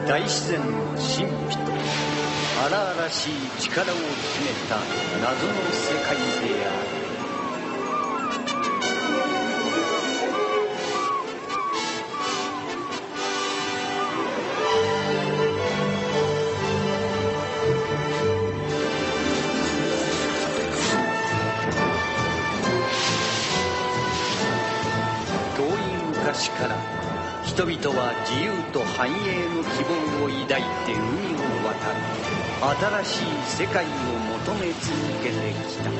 大自然の神秘と荒々しい力を秘めた謎の世界である。遠い昔から人々は自由と繁栄の希望を抱いて海を渡り、新しい世界を求め続けてきた。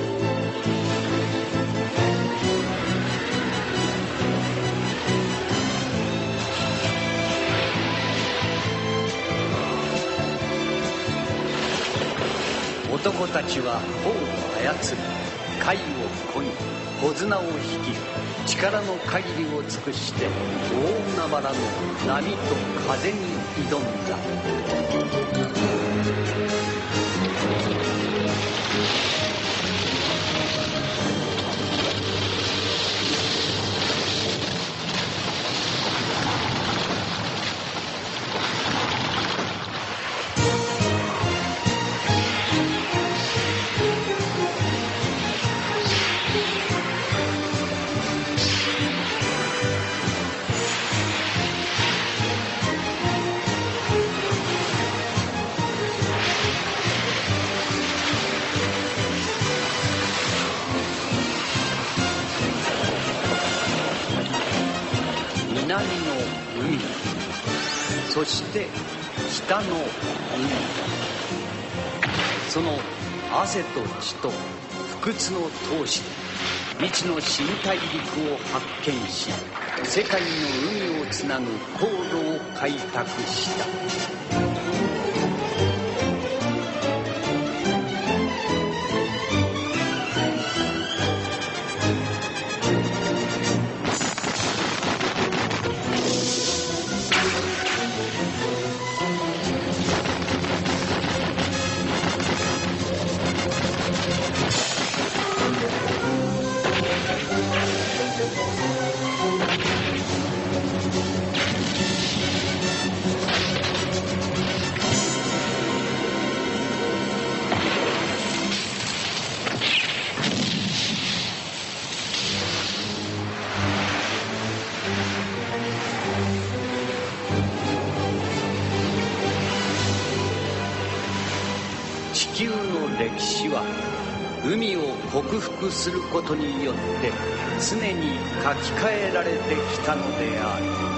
男たちは帆を操り、貝を漕ぎ、穂綱を引き、力の限りを尽くして大海原の波と風に挑んだ。南の海、そして北の海、その汗と血と不屈の闘志で未知の新大陸を発見し、世界の海をつなぐ航路を開拓した。地球の歴史は海を克服することによって常に書き換えられてきたのである。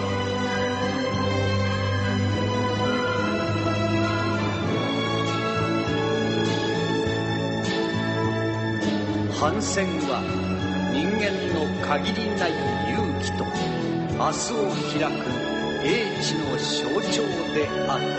帆船は人間の限りない勇気と明日を開く英知の象徴であった。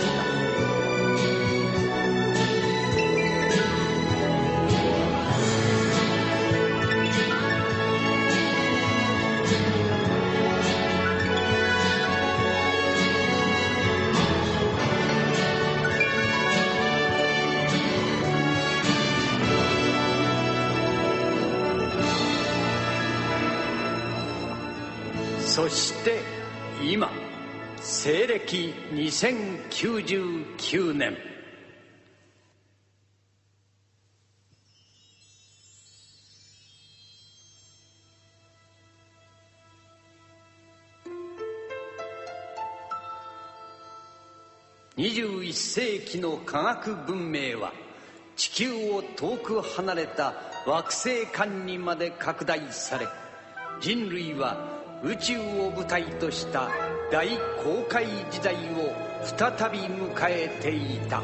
そして今、西暦2099年。21世紀の科学文明は地球を遠く離れた惑星間にまで拡大され、人類は宇宙を舞台とした大航海時代を再び迎えていた。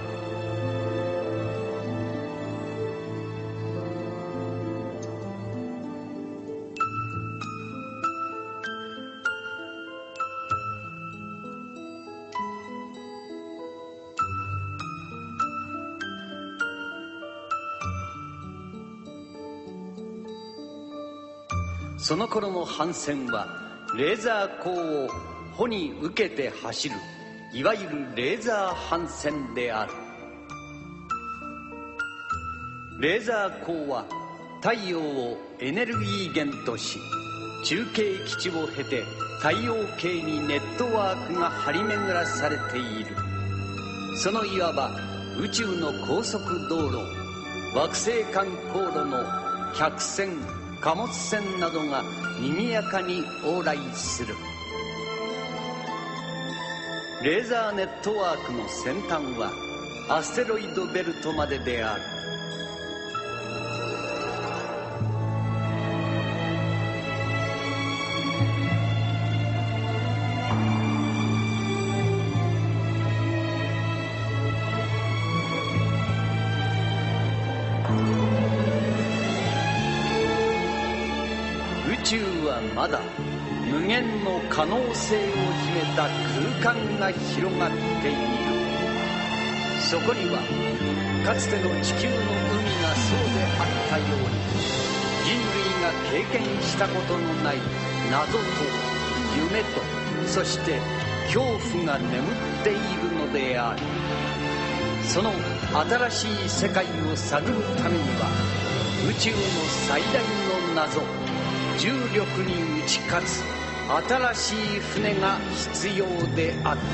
その頃の帆船はレーザー光を帆に受けて走る、いわゆるレーザー帆船である。レーザー光は太陽をエネルギー源とし、 中継基地を経て太陽系にネットワークが張り巡らされている。そのいわば宇宙の高速道路、惑星間航路の客船、貨物船などが賑やかに往来する。レーザーネットワークの先端はアステロイドベルトまでである。宇宙はまだ無限の可能性を秘めた空間が広がっている。そこにはかつての地球の海がそうであったように、人類が経験したことのない謎と夢と、そして恐怖が眠っているのである。その新しい世界を探るためには、宇宙の最大の謎、重力に打ち勝つ新しい船が必要であった。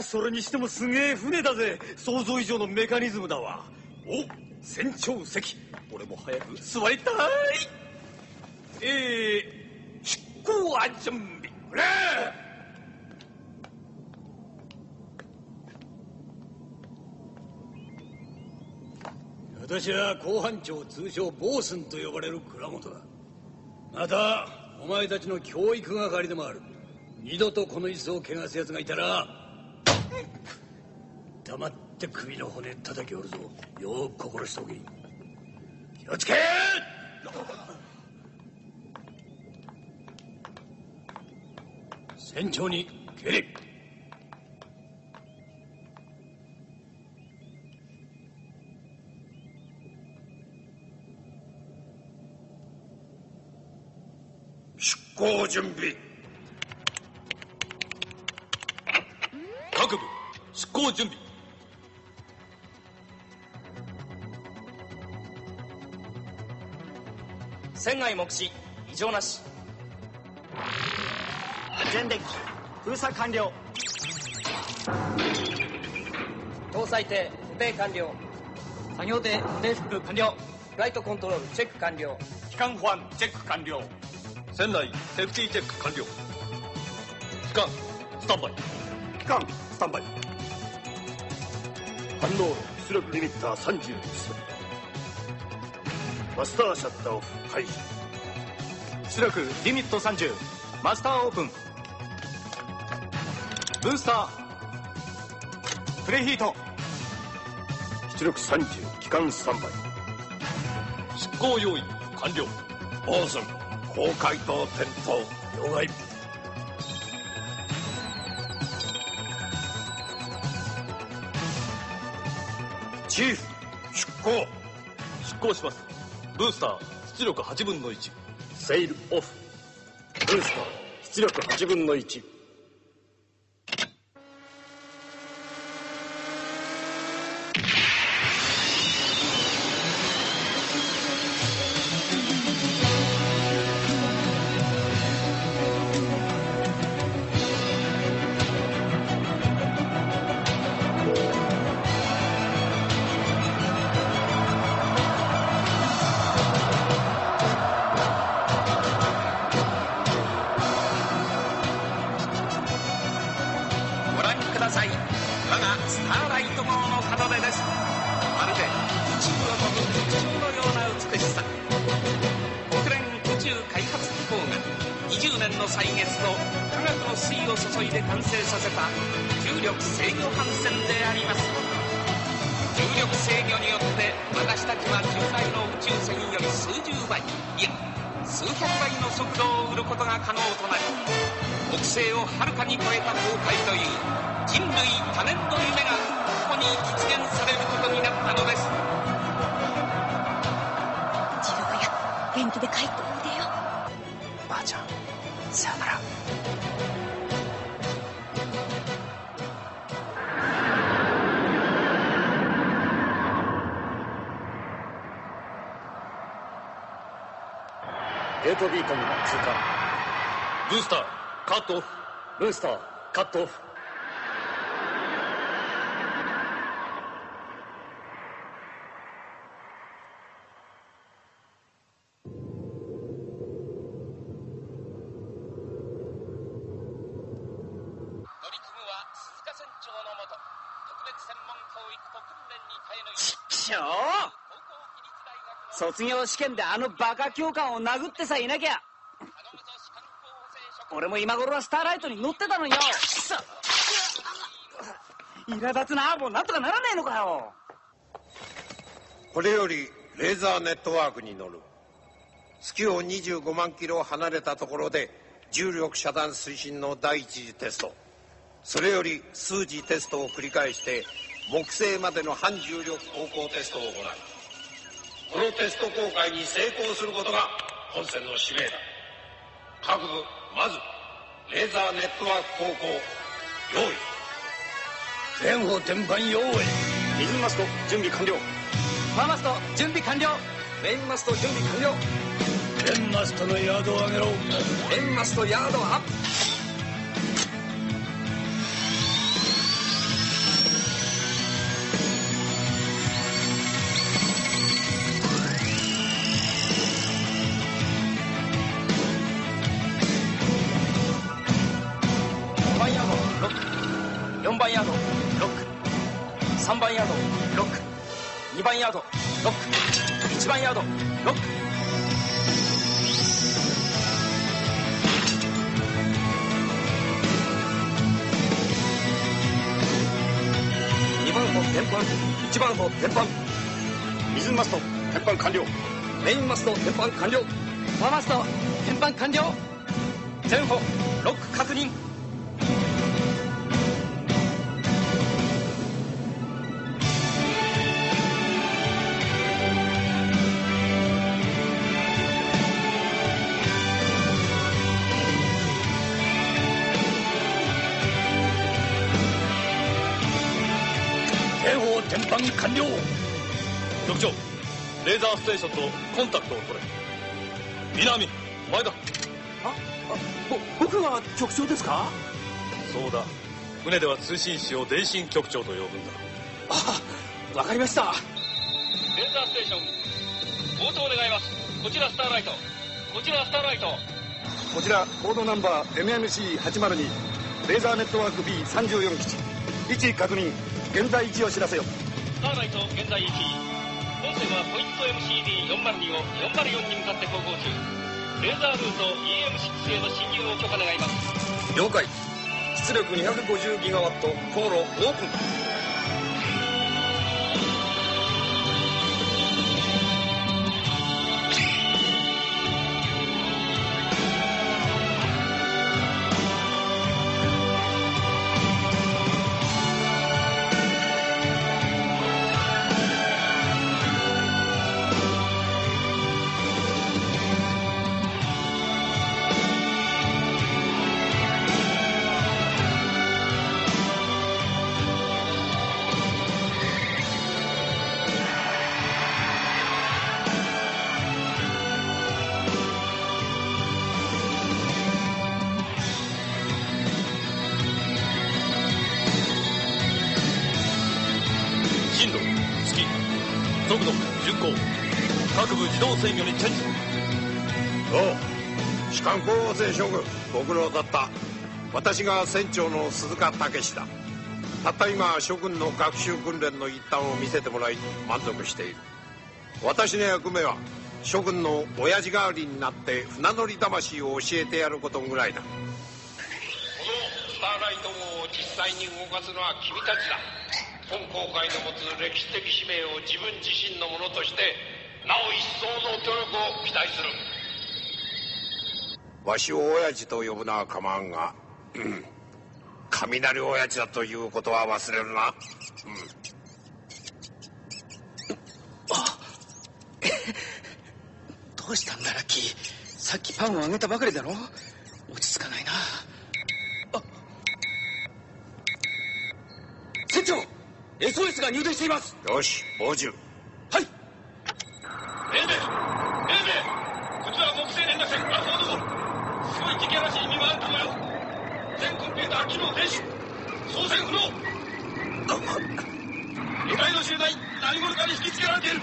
それにしてもすげえ船だぜ。想像以上のメカニズムだわ。お、船長席、俺も早く座りたい。出航は準備。ほれ。 私は公班長、通称ボースンと呼ばれる倉本だ。またお前たちの教育係でもある。二度とこの椅子を汚す奴がいたら黙って首の骨叩き折るぞ。よく心しておけ。気をつけ。船長に敬礼。 出航準備。 各部出航準備。 船外目視異常なし。全デッキ封鎖完了。搭載艇固定完了。作業艇固定服完了。フライトコントロールチェック完了。 機関保安チェック完了。船内セーフティーチェック完了。機関スタンバイ。 機関スタンバイ。反応出力リミッター30です。マスターシャッターオフ開始。 出力リミット30。マスターオープン。ブースタープレヒート。 出力30。機関スタンバイ。 出航用意完了。 ボースン高解答点灯。了解。チーフ出航。 出航します。ブースター出力8分の1。 セイルオフ。ブースター出力8分の1。ゲートビーコン通過。 ブースターカットオフ。 ブースターカットオフ。 卒業試験であのバカ教官を殴ってさえいなきゃ俺も今頃はスターライトに乗ってたのよ。苛立つな。もうなんとかならねえのかよ。 これよりレーザーネットワークに乗る。月を25万キロ離れたところで重力遮断推進の第一次テスト、それより数次テストを繰り返して木星までの反重力航行テストを行う。このテスト航海に成功することが本船の使命だ。各部まずレーザーネットワーク航行用意。 全方天板用意。 リズムマスト準備完了。ファーマスト準備完了。メインマスト準備完了。 メインマストのヤードを上げろ。 メインマストヤードアップ。 3番ヤードロック、2番ヤードロック、1番ヤードロック。2番歩天板、1番歩天板、 水マスト天板完了。 メインマスト天板完了、フォアマスト天板完了。前歩ロック確認。 前方天板完了。局長、レーザーステーションとコンタクトを取れ。南、お前だ。 僕が局長ですか？ そうだ、船では通信士を電信局長と呼ぶんだ。 わかりました。 レーザーステーション応答願います。こちらスターライト、こちらスターライト。 こちらコードナンバー MMC802 レーザーネットワーク B34 基地、位置確認、現在位置を知らせよ。 スターライト現在位置、本線はポイント MCD402 を404に向かって航行中。レーザールート EM6 への進入を許可願います。 了解。出力250ギガワット、航路オープン。進路、月、速度、巡航、各部自動制御にチェンジ。 おう、士官候補生将軍、ご苦労だった。私が船長の鈴鹿武史だ。たった今諸軍の学習訓練の一端を見せてもらい満足している。私の役目は諸軍の親父代わりになって船乗り魂を教えてやることぐらいだ。このスターライト号を実際に動かすのは君たちだ。本航海の持つ歴史的使命を自分自身のものとしてなお一層の努力を期待する。わしを親父と呼ぶのは構わんが、雷親父だということは忘れるな。 どうしたんだラッキー。さっきパンをあげたばかりだろ。落ち着かないな。船長、SOS が入電しています。 よし、傍受。 はい。 英米こちら木星連絡船アルフォード号、すごい事件らしい見舞われたのよ。全コンピューター機能停止、操船不能。2階の集団何者かに引きつけられている。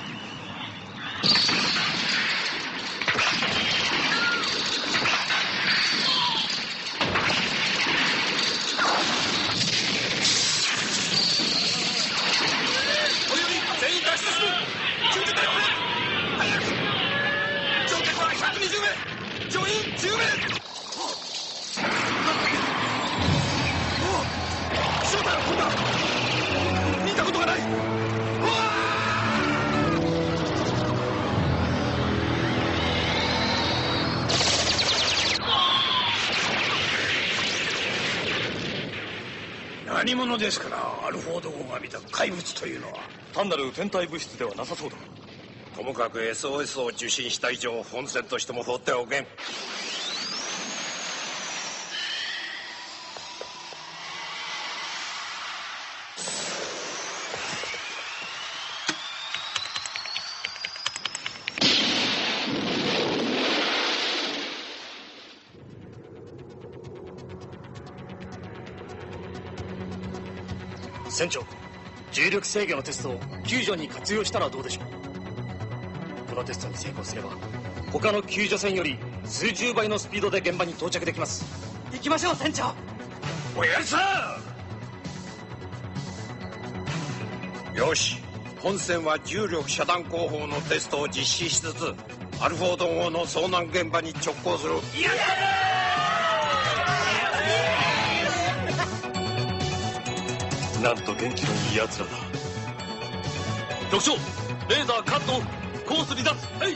何者ですかな、アルフォード号が見た怪物というのは。単なる天体物質ではなさそうだ。 ともかく SOS を受信した以上本船としても放ってはおけん。 船長、重力制御のテストを救助に活用したらどうでしょう。このテストに成功すれば他の救助船より数十倍のスピードで現場に到着できます。 行きましょう船長。 おやりさよし、本戦は重力遮断工法のテストを実施しつつアルフォード号の遭難現場に直行する。 なんと元気のいい奴らだ。局長、レーザーカットオフ、コース離脱。はい。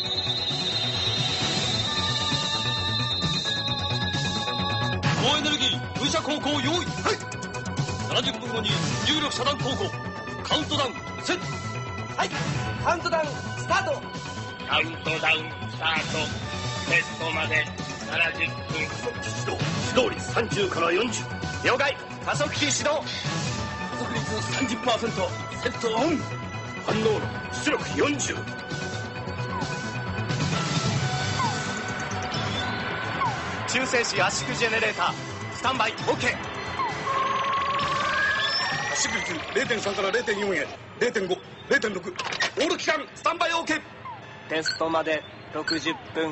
高エネルギー噴射航行用意。はい。70分後に重力遮断航行。カウントダウンセット。 はい、カウントダウンスタート。 カウントダウンスタート。テストまで70分。 指導率30から40。 了解。加速器始動。 加速率 30%。セットオン。反応の出力40。 中静止圧縮ジェネレータースタンバイ OK。 圧縮率 0.3 から 0.4 へ 0.5、0.6。オール機関スタンバイ OK。 テストまで60分。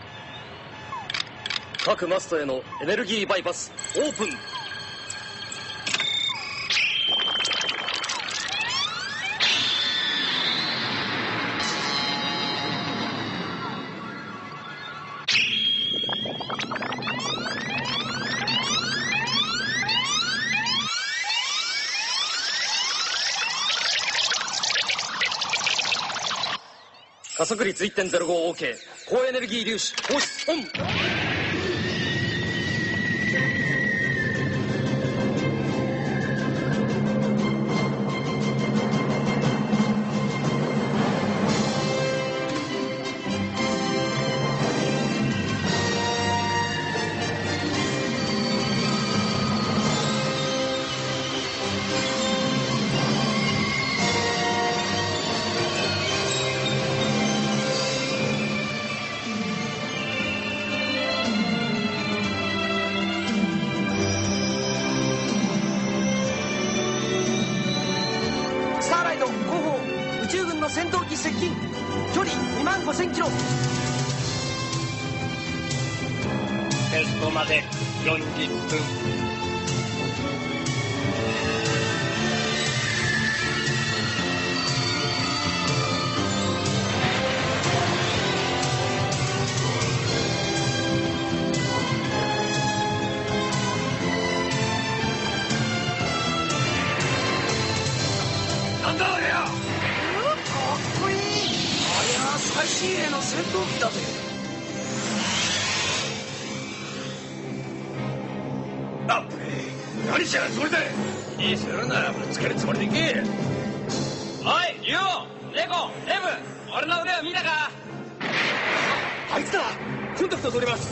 各マストへのエネルギーバイパスオープン。加速率 1.05OK。 高エネルギー粒子放出オン。 戦闘機接近。距離25000キロ。 テストまで40分。 なんだあれや。最新鋭の戦闘機だぜ。あっ、何しやるつもりだ。いいするならぶつけるつもりでいけ。 おいリオ、レゴ、レブ、俺の腕を見たか。 あいつだ。コンタクト取ります。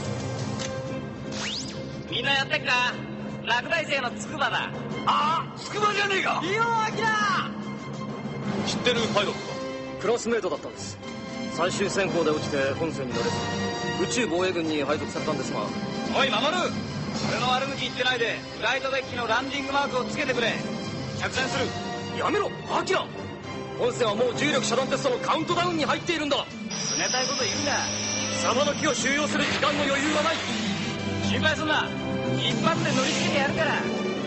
みんなやってっか。落第生の筑波だ。 ああ、筑波じゃねえか。 リオアキラ。 知ってるパイロットか。クラスメートだったんです。最終選考で落ちて本戦に乗れず宇宙防衛軍に配属されたんですが。 おい守る。俺の悪口言ってないでフライトデッキのランディングマークをつけてくれ。着弾する。 やめろアキラ。本戦はもう重力遮断テストのカウントダウンに入っているんだ。 冷たいこと言うな。 サバの木を収容する時間の余裕はない。 心配すんな。一発で乗り付けてやるから。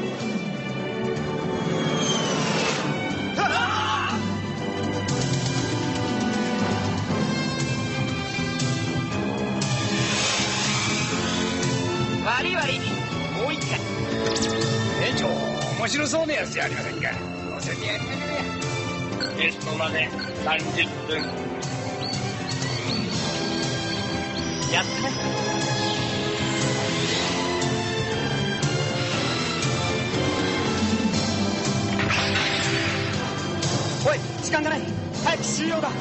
悪い悪い。もう一回。 店長、面白そうなやつじゃありませんか。乗せてやりましょうや。 テストまで30分。 やったね。おい時間がない。早く終了だ。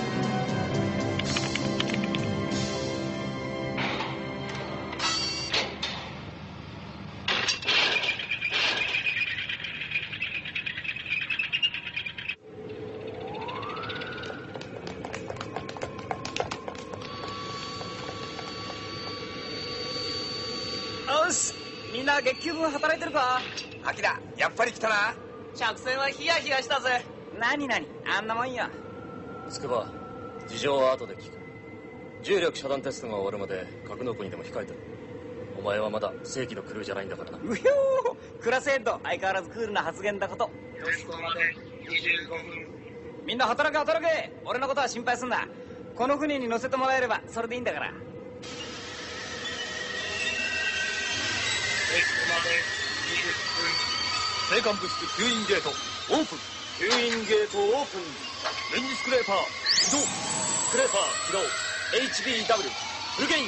よし、みんな月給分働いてるか。 アキラ、やっぱり来たな。 着戦はヒヤヒヤしたぜ。何あんなもんや。 筑波、事情は後で聞く。重力遮断テストが終わるまで格納庫にでも控えてる。お前はまだ正規のクルーじゃないんだからな。 うひょー、クラスヘッド相変わらずクールな発言だこと。 テストまで 25分。 みんな働け働け。俺のことは心配すんな。この船に乗せてもらえればそれでいいんだから。 テストまで20分。 生還物質吸引ゲートオープン。吸引ゲートオープン。レンジスクレーパー起動。スクレーパー起動。 HBW フルゲイン。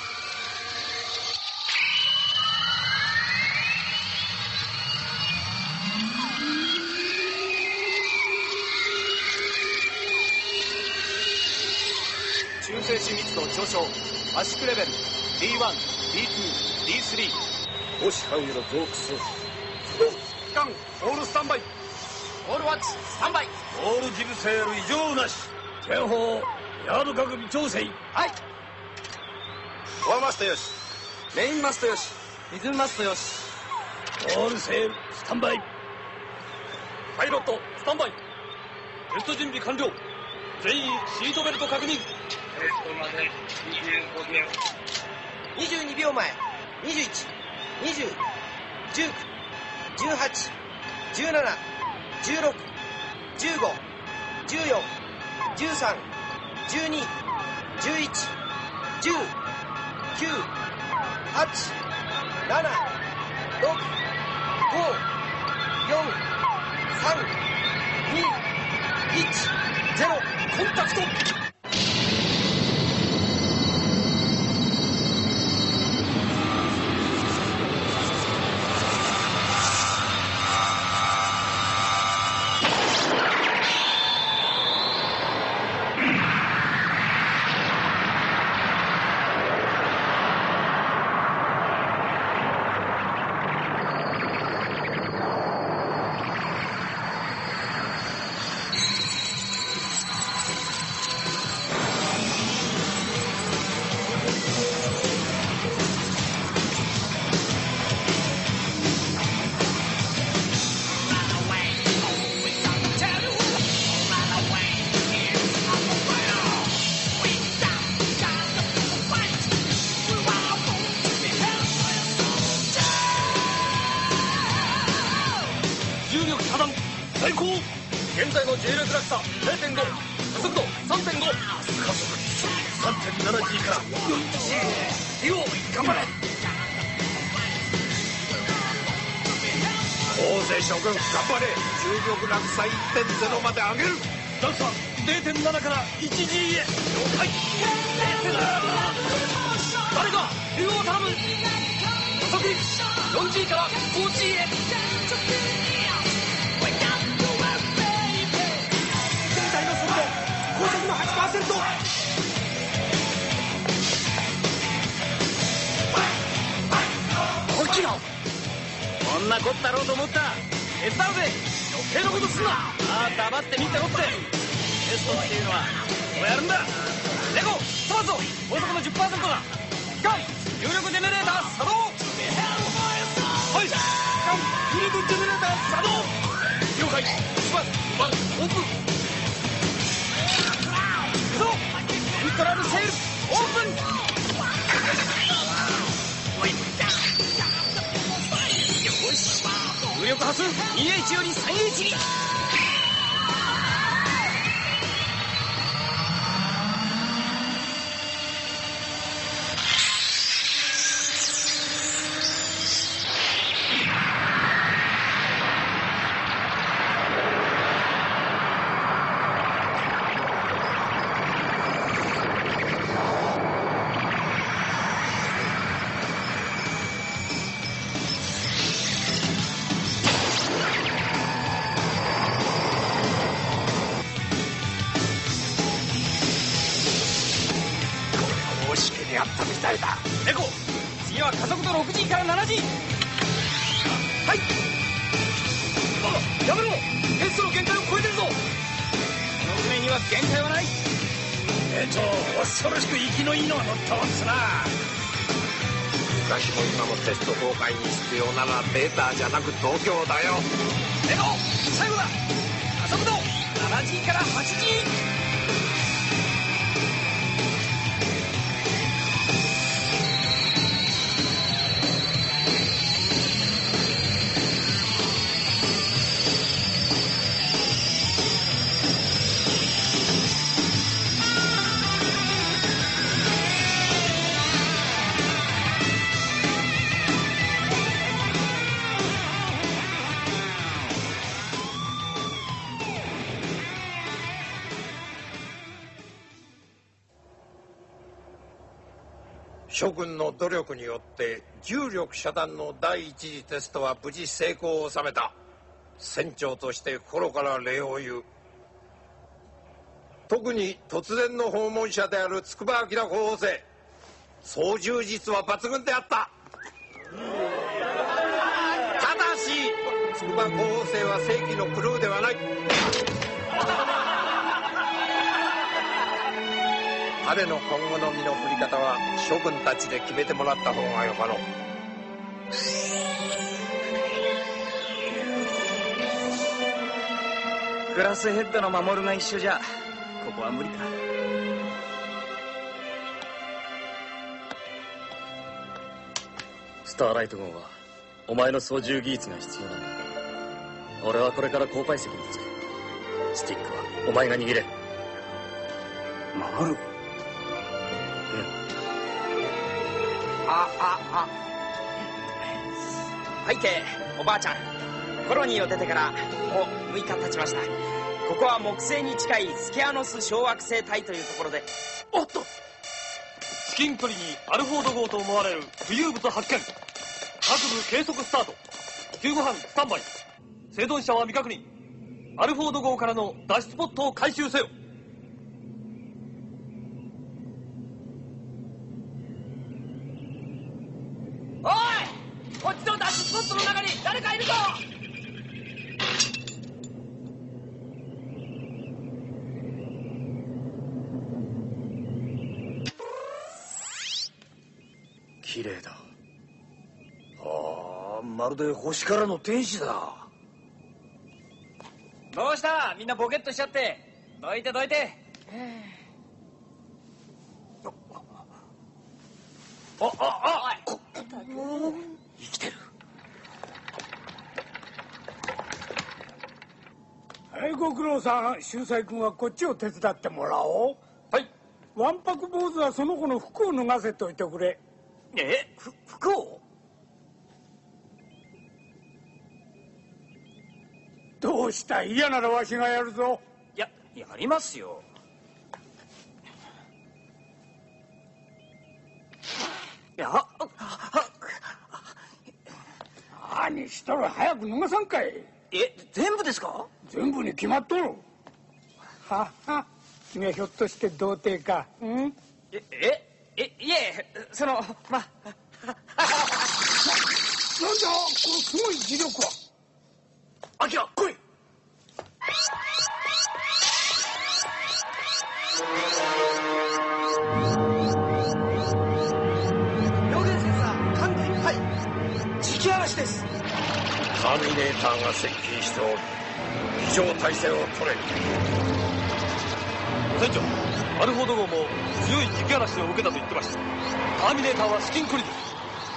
中性子密度上昇。圧縮レベル D1、D2、D3。 星範囲の洞窟を機関オールスタンバイ。 オールワッチスタンバイ。 オールジブセール異常なし。 前方ヤード角微調整。 はい。 フォアマストよし。 メインマストよし。 リズムマストよし。 オールセールスタンバイ。パイロットスタンバイ。テスト準備完了。全員シートベルト確認。 テストまで25秒。 22秒前。21、20、19、18、17、16、15、14、13、12、11、10、9、8、7、6、5、4、3、2、1、0。コンタクト。 現在の重力落差 0.5、加速度 3.5。 加速 3.7G から 4G。 リオ頑張れ。 大勢諸君頑張れ。重力落差 1.0 まで上げる。 落差 0.7 から 1G へ。了解。誰かリオを頼む。加速 4G から 5G へ。 高速の 8%。 こっちだ。こんなこったろうと思った。手伝うぜ。余計なことすんな。 ああ、黙って見てろって。テストっていうのはこうやるんだ。レゴ飛ばすぞ。高速の 10% だ。機関重力ジェネレーター作動。 はい。機関重力ジェネレーター作動。了解。1番2番オープン。 セントラルセールオープン。よし、風力波数 2H より 3H に。 やったみたいだ。 エコ次は加速度 6G から 7G。 はい。 やめろ。テストの限界を超えてるぞ。 この船には限界はない。 恐ろしく息のいいのが乗ったもんですな。 昔も今もテスト公開に必要ならデータじゃなく度胸だよ。 エコ最後だ。加速度 7G から 8G。 諸君の努力によって重力遮断の第一次テストは無事成功を収めた。船長として心から礼を言う。特に突然の訪問者である筑波明候補生、操縦術は抜群であった。ただし筑波候補生は正規のクルーではない。彼の今後の身の振り方は諸君たちで決めてもらった方がよかろう。 クラスヘッドの守が一緒じゃここは無理か。 スターライト号はお前の操縦技術が必要なんだ。俺はこれから後輩席につく。スティックはお前が握れ。 守る。はいけおばあちゃん、コロニーを出てからもう6日経ちました。ここは木星に近いスケアノス小惑星帯というところで。 おっと、至近距離にアルフォード号と思われる浮遊物発見。各部計測スタート。救護班スタンバイ。生存者は未確認。アルフォード号からの脱出ポットを回収せよ。 おい、こっちの脱出ポットの中に誰かいるぞ。 綺麗だ。 ああ、まるで星からの天使だ。 どうした、みんなボケっとしちゃって。どいてどいて。 生きてる。 はい、ご苦労さん。秀才君はこっちを手伝ってもらおう。 はい。 わんぱく坊主はその子の服を脱がせておいてくれ。 服を？ どうした？嫌ならわしがやるぞ。 やりますよ。 何しとる？早く脱がさんかい。 全部ですか？ 全部に決まっとる。はは、君はひょっとして童貞か？ん？ いえ、そのま。 なんだこのすごい磁力は。 アキラ来い。 両舷センサー完備。はい、磁気嵐です。 ターミネーターが接近しておる。非常態勢を取れ。 船長、アルフォード号も強い磁気嵐を受けたと言ってました。ターミネーターは至近距離です。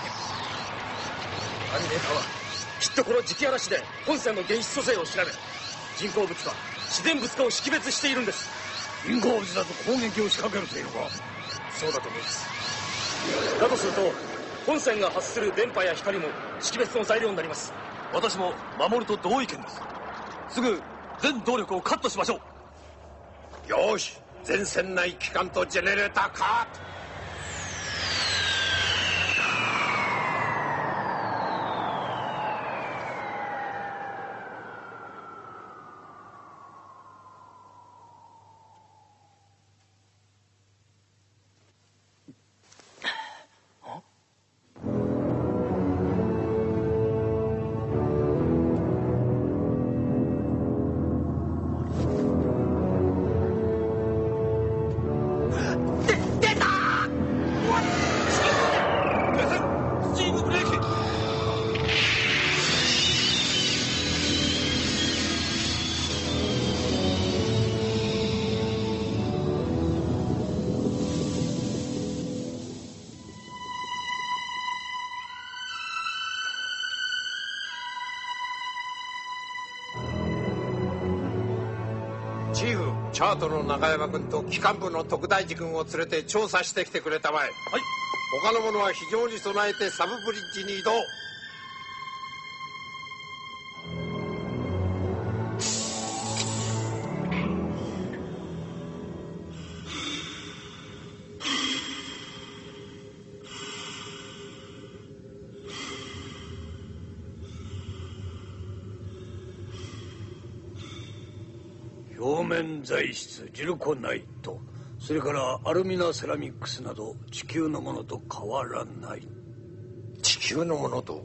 ターミネーターはきっとこの磁気嵐で本船の原子組成を調べ、人工物か自然物かを識別しているんです。 人工物だと攻撃を仕掛けるというのか？ そうだと思います。だとすると本船が発する電波や光も識別の材料になります。私も守ると同意見です。すぐ全動力をカットしましょう。 よし、全船内機関とジェネレーターカット。チーフ、チャートの中山君と機関部の徳大寺君を連れて調査してきてくれたまえ。はい。他の者は非常に備えてサブブリッジに移動。 面材質ジルコナイト、それからアルミナセラミックスなど地球のものと変わらない。 地球のものと？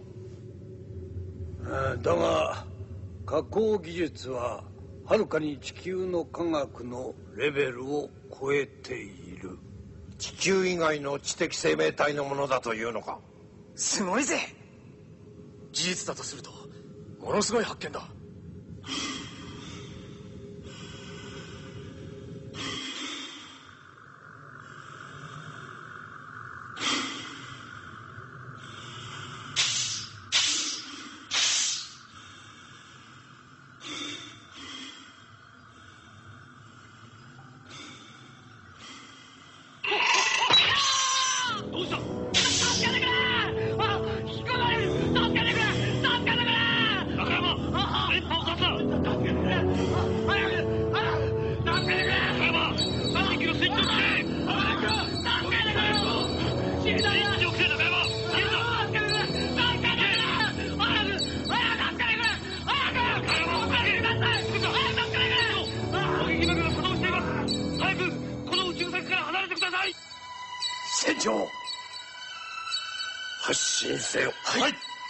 だが加工技術ははるかに地球の科学のレベルを超えている。 地球以外の知的生命体のものだというのか？ すごいぜ。 事実だとするとものすごい発見だ。 船長、発進せよ。 はい。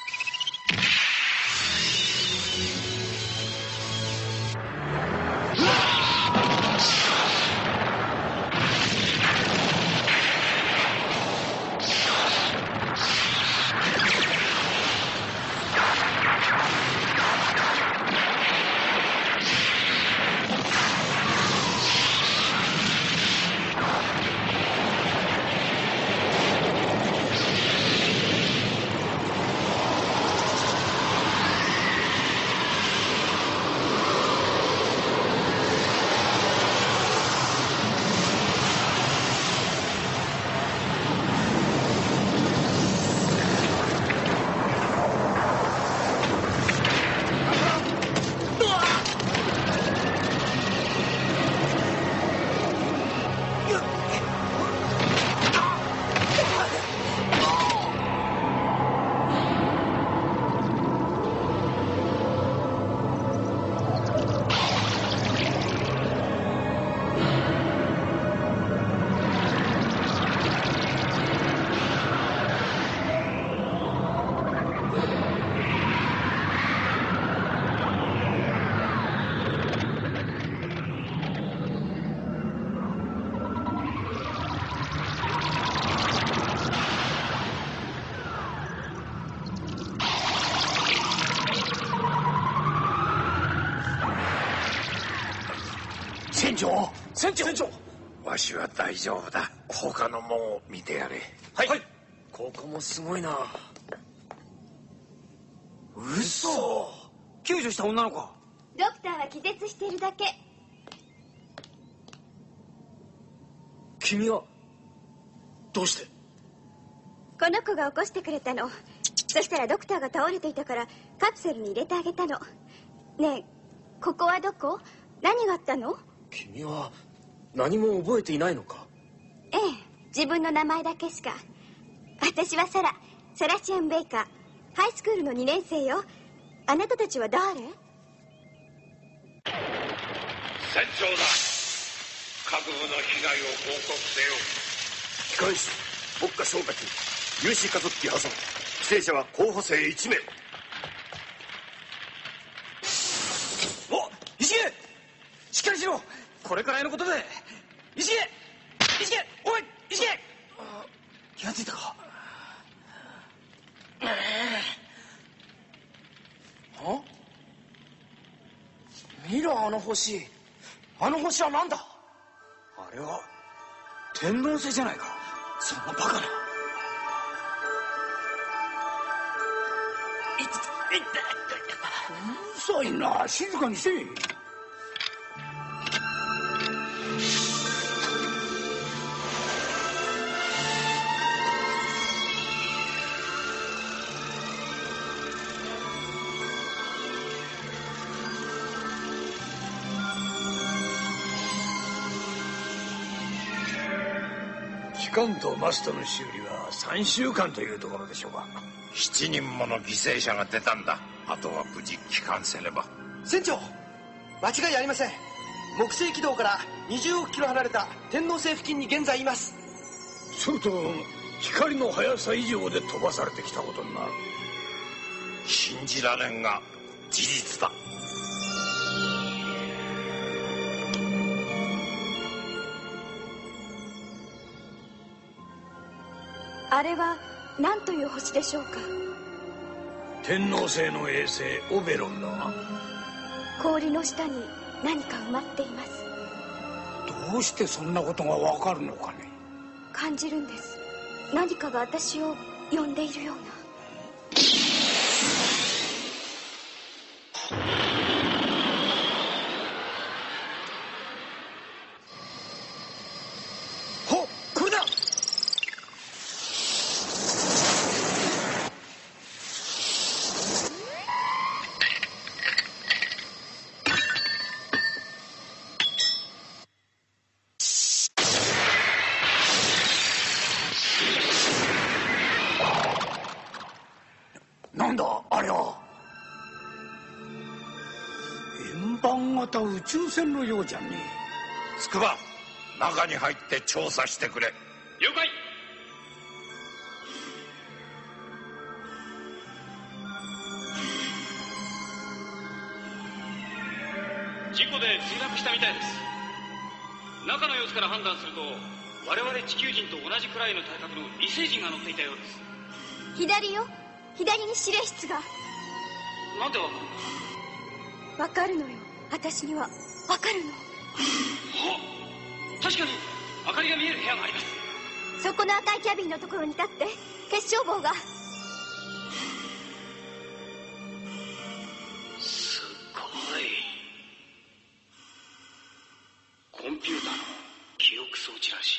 船長、わしは大丈夫だ。高架の門を見てやれ。 はい、はい、ここもすごいな。 嘘。救助した女の子。 ドクターは気絶しているだけ。 君はどうして？ この子が起こしてくれたの。そしたらドクターが倒れていたからカプセルに入れてあげたの。ねえ、ここはどこ？何があったの？ 君は何も覚えていないのか？ ええ、自分の名前だけしか。私はサラシアン・ベイカー、ハイスクールの2年生よ。あなたたちは誰？ 船長だ。各部の被害を報告せよ。 機関士国家総括有志家族機破損、犠牲者は候補生1名。 お、石毛、しっかりしろ。これからのことで。石毛、おい、石毛。気がついたか？見ろ、あの星。あの星は何だ？あれは天王星じゃないか。そんなバカな。 うるさいな、静かにせえ。 機関とマストの修理は3週間というところでしょうか。 7人もの犠牲者が出たんだ。あとは無事帰還せねば。 船長、間違いありません。 木星軌道から20億キロ離れた天王星付近に現在います。 すると光の速さ以上で飛ばされてきたことになる。 信じられんが事実だ。 あれは何という星でしょうか？ 天王星の衛星オベロンだな。 氷の下に何か埋まっています。 どうしてそんなことがわかるのかね。 感じるんです。何かが私を呼んでいるような。 これだ。 なんだあれは。円盤型宇宙船のようじゃねえ。 筑波、中に入って調査してくれ。 了解。事故で墜落したみたいです。中の様子から判断すると我々地球人と同じくらいの体格の異星人が乗っていたようです。 左よ。左に指令室が。 なんでわかるの？ わかるのよ。私にはわかるの。 確かに明かりが見える部屋があります。 そこの赤いキャビンのところに立って。結晶棒が。 すごい。コンピューターの記憶装置らしい。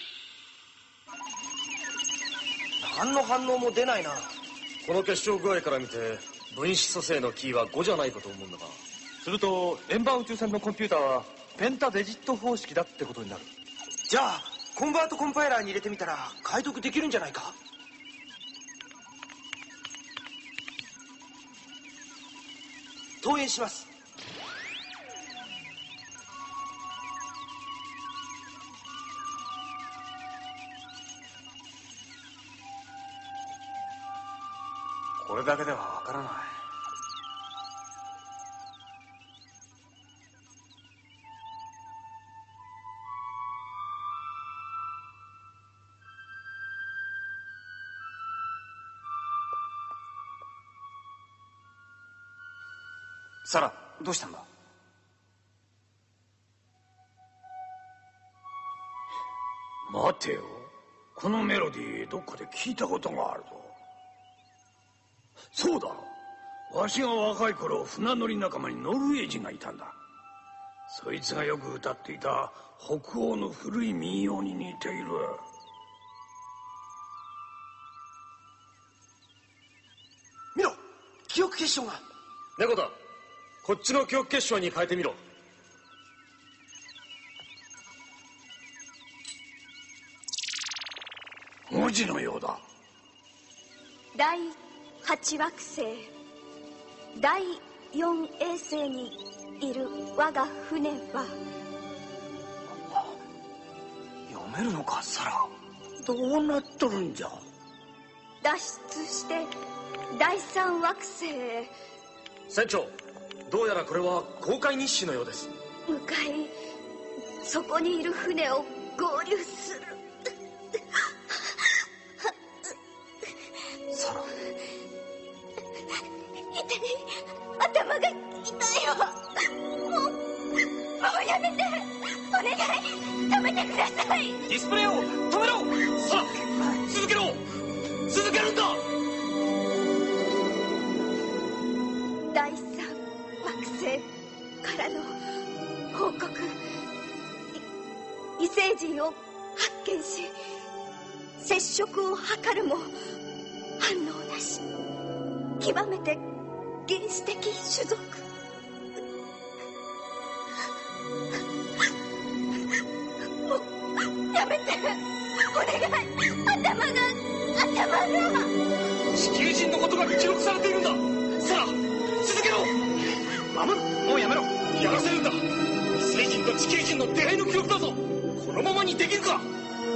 何の反応も出ないな。 この結晶具合から見て分子組成のキーは5じゃないかと思うんだが、すると円盤宇宙船のコンピューターはペンタデジット方式だってことになる。 じゃあコンバートコンパイラーに入れてみたら解読できるんじゃないか。投影します。 これだけではわからない。 サラ、どうしたんだ？ 待てよ。このメロディーどっかで聞いたことがあるぞ。そうだ。わしが若い頃船乗り仲間にノルウェー人がいたんだ。そいつがよく歌っていた北欧の古い民謡に似ている。 見ろ、記憶結晶が。 猫だ、こっちの記憶結晶に変えてみろ。 文字のようだ。 第8惑星第4衛星にいる我が船は。 読めるのか、サラ。 どうなっとるんじゃ。 脱出して第3惑星へ。 船長、どうやらこれは公開日誌のようです。 向かいそこにいる船を合流する。 サラ、 痛い。頭が痛いよ。もうやめて。お願い、止めてください。 ディスプレイを止めろ。 さあ、続けろ。続けるんだ。 第3惑星からの報告。異星人を発見し接触を図るも反応なし。極めて原始的種族。もうやめて、お願い。頭が。 地球人のことが記録されているんだ。さあ、続けろ。 守る。もうやめろ。 やらせるんだ。異星人と地球人の出会いの記録だぞ。このままにできるか。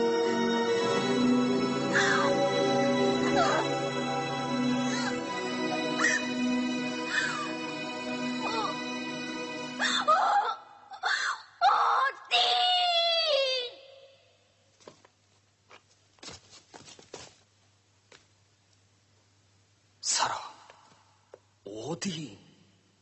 サラ、オーディーン。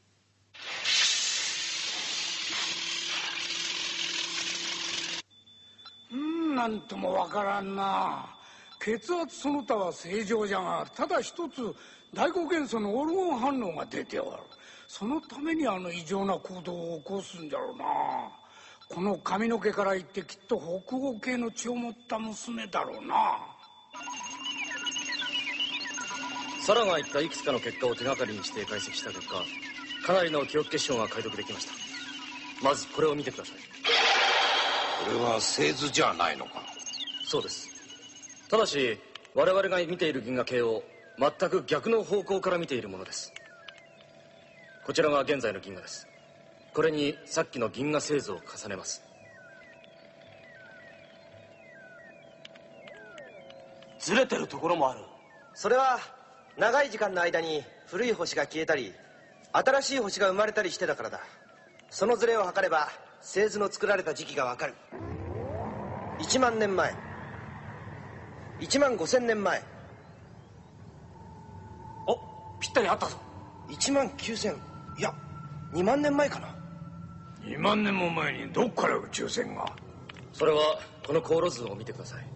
なんともわからんな。血圧その他は正常じゃが、ただ一つ大黒元素のオルゴン反応が出ておる。そのために異常な行動を起こすんじゃろうな。この髪の毛から言ってきっと北欧系の血を持った娘だろうな。 サラが言ったいくつかの結果を手がかりにして解析した結果、かなりの記憶結晶が解読できました。まずこれを見てください。 これは製図じゃないのか。 そうです。ただし我々が見ている銀河系を全く逆の方向から見ているものです。こちらが現在の銀河です。これにさっきの銀河製図を重ねます。 ずれてるところもある。 それは長い時間の間に古い星が消えたり新しい星が生まれたりしてだからだ。そのズレを測れば製図の作られた時期がわかる。1万年前、1万5000年前、 お、ぴったりあったぞ。 1万9000、いや2万年前かな。 2万年も前にどっから宇宙船が。 それはこの航路図を見てください。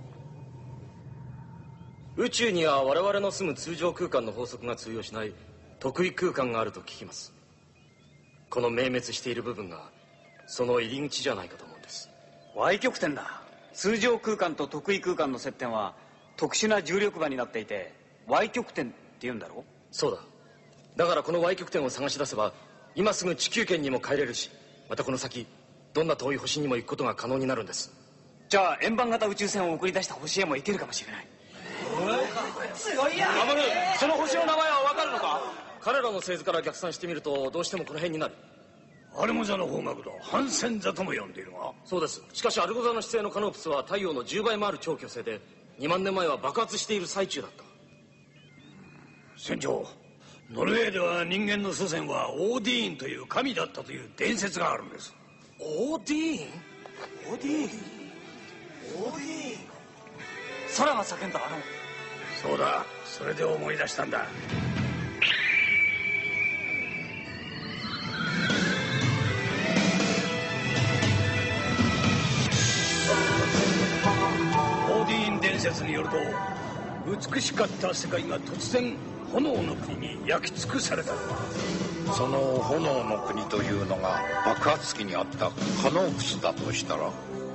宇宙には我々の住む通常空間の法則が通用しない特異空間があると聞きます。この明滅している部分がその入り口じゃないかと思うんです。 Y 極点だ。通常空間と特異空間の接点は特殊な重力場になっていて Y 極点って言うんだろう。 そうだ。だからこの Y 極点を探し出せば今すぐ地球圏にも帰れるし、またこの先どんな遠い星にも行くことが可能になるんです。 じゃあ円盤型宇宙船を送り出した星へも行けるかもしれない。 すごいや。 守る、その星の名前は分かるのか。 彼らの製図から逆算してみるとどうしてもこの辺になる。 アルゴ座の方角だ。反戦座とも呼んでいるが。 そうです。しかしアルゴ座の姿勢のカノープスは太陽の10倍もある超巨星で2万年前は爆発している最中だった。 船長、ノルウェーでは人間の祖先はオーディーンという神だったという伝説があるんです。 オーディーン？ オーディーン、オーディーン、サラが叫んだそうだ、それで思い出したんだ。オーディーン伝説によると、美しかった世界が突然炎の国に焼き尽くされた。 その炎の国というのが爆発期にあったカノープスだとしたら、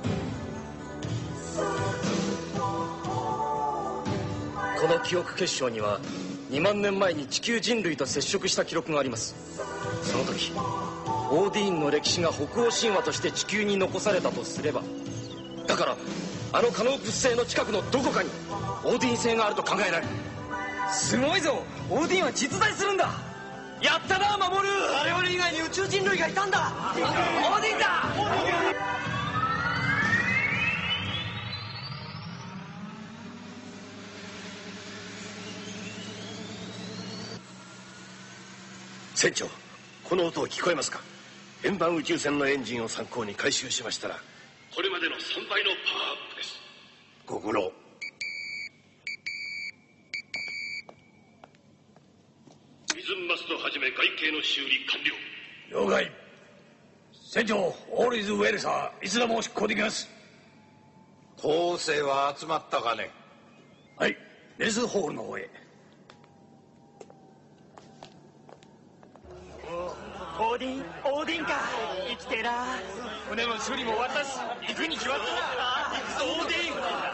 この記憶結晶には2万年前に地球人類と接触した記録があります。その時オーディーンの歴史が北欧神話として地球に残されたとすれば、だからあのカノープス星の近くのどこかにオーディーン星があると考えられる。 すごいぞ、オーディーンは実在するんだ。やったな守る。 我々以外に宇宙人類がいたんだ。オーディーンだ。 船長、この音を聞こえますか。円盤宇宙船のエンジンを参考に回収しましたら、 これまでの3倍のパワーアップです。 ご苦労。 イズンマストはじめ外形の修理完了。 了解。船長、オールイズウェルサー、いつでも出航できます。 候補生は集まったかね。 はい、レスホールの方へ。 オーディーンか。生きてえな。船も修理も終わったし行くに決まった。オーディーン。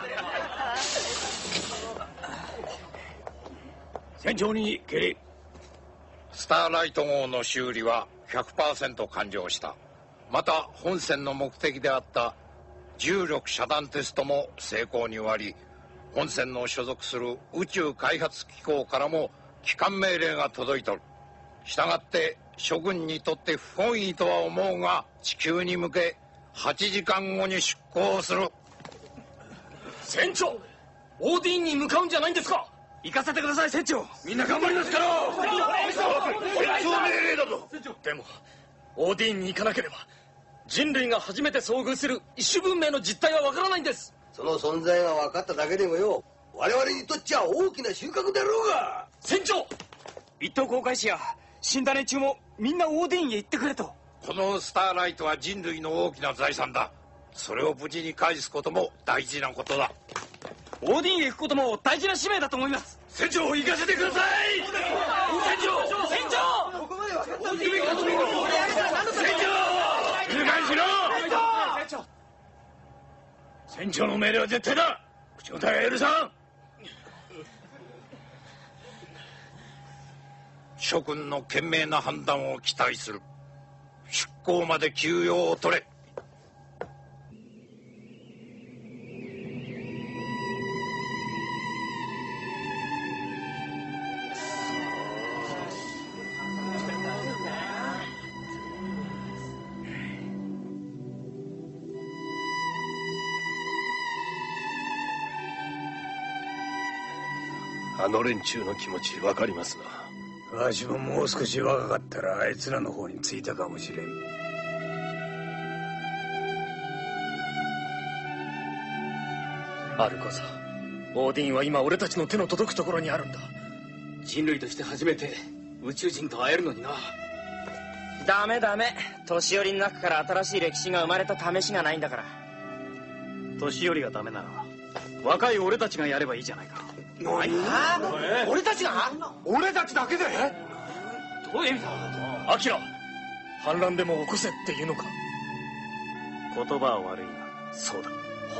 船長に敬礼。 スターライト号の修理は 100% 完了した。また本船の目的であった重力遮断テストも成功に終わり、本船の所属する宇宙開発機構からも帰還命令が届いとる。したがって諸君にとって不本意とは思うが、地球に向け 8時間後に出港する。 船長、オーディンに向かうんじゃないんですか？ 行かせてください、船長。 みんな頑張りますから戦争命令だぞ。 でもオーディンに行かなければ人類が初めて遭遇する異種文明の実態はわからないんです。 その存在が分かっただけでもよ、我々にとっちゃ大きな収穫だろうが。 船長、 一等航海士や死んだ連中もみんなオーディンへ行ってくれと。 このスターライトは人類の大きな財産だ。それを無事に返すことも大事なことだ。 オーディンへ行くことも大事な使命だと思います。 船長、行かせてください。船長、 ここまで分かったんで。 船長、静かにしろ。船長の命令は絶対だ。口答えは許さん。 諸君の賢明な判断を期待する。出港まで休養を取れ。 あの連中の気持ち分かりますな。 わしももう少し若かったらあいつらの方についたかもしれん。 アルコサ、オーディンは今俺たちの手の届くところにあるんだ。人類として初めて宇宙人と会えるのにな。 ダメダメ、年寄りの中から新しい歴史が生まれた試しがないんだから。 年寄りがダメなら若い俺たちがやればいいじゃないか。 俺たちが？ 俺たちだけで？ どういう意味だ？アキラ、反乱でも起こせっていうのか？ 言葉は悪いがそうだ。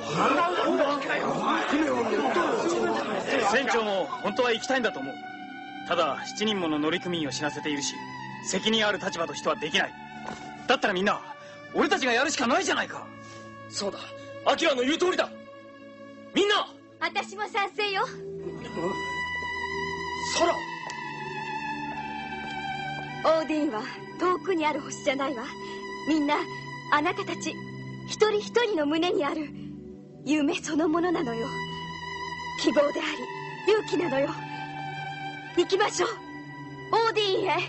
船長も本当は行きたいんだと思う。ただ7人もの乗組員を死なせているし、責任ある立場としてはできない。だったらみんな俺たちがやるしかないじゃないか。 そうだ、アキラの言う通りだ。みんな私も賛成よ。 サラ、 オーディンは遠くにある星じゃないわ。みんなあなたたち一人一人の胸にある夢そのものなのよ。希望であり勇気なのよ。行きましょう、オーディンへ。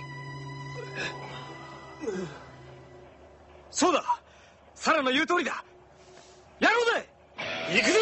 そうだ、サラの言う通りだ。やろうぜ。 行くぞ。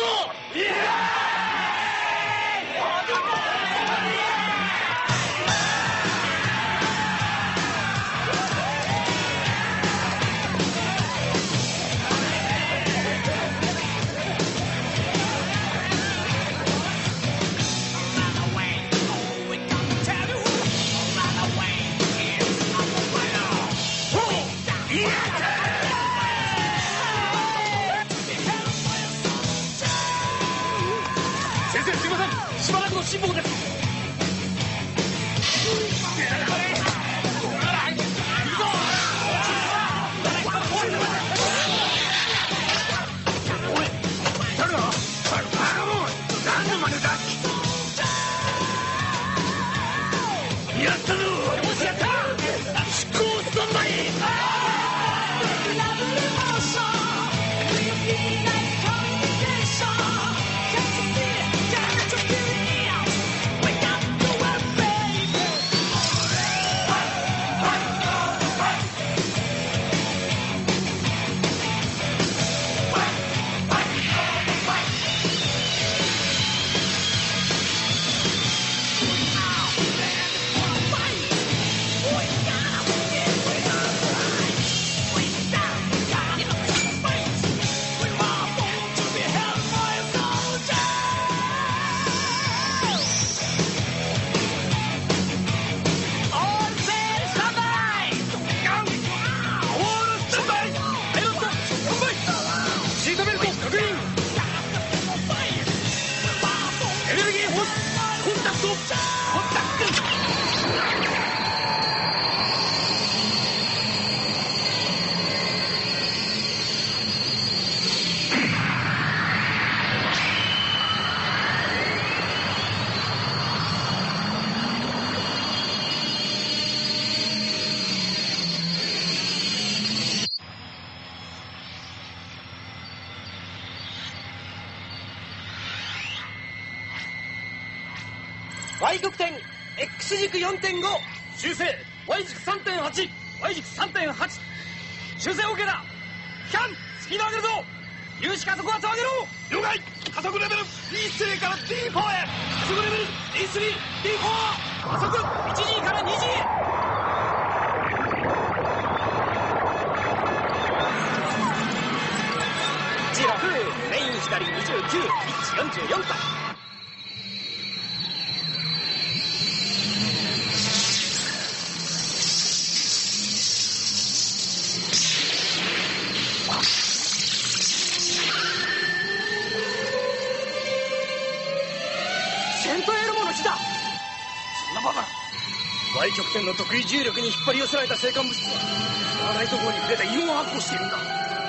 先生、すいません、しばらくの辛抱です。 やったぞ。よし、やった。出航スタンバイ。 Y 極点 X 軸 4.5 修正 Y 軸 3.8 Y 軸 3.8 修正 OK だ。キャンスピード上げるぞ。有志加速圧を上げろ。 了解。加速レベル D3 から D4 へ。 加速レベル D3、D4 加速 1G から 2G へ。16メイン左29ピッチ44と。 セントエルモの火だ。 そんなバカ。Y 極点の得意重力に引っ張り寄せられた星間物質は知らないところに触れたイオン発光しているんだ。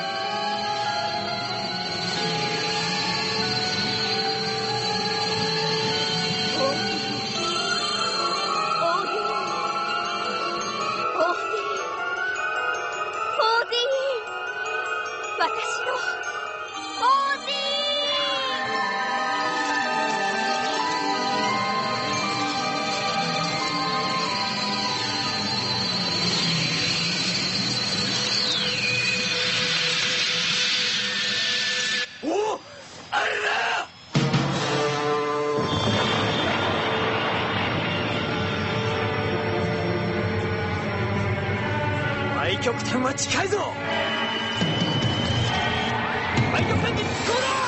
極点は近いぞ。Y極点に突っ込むな。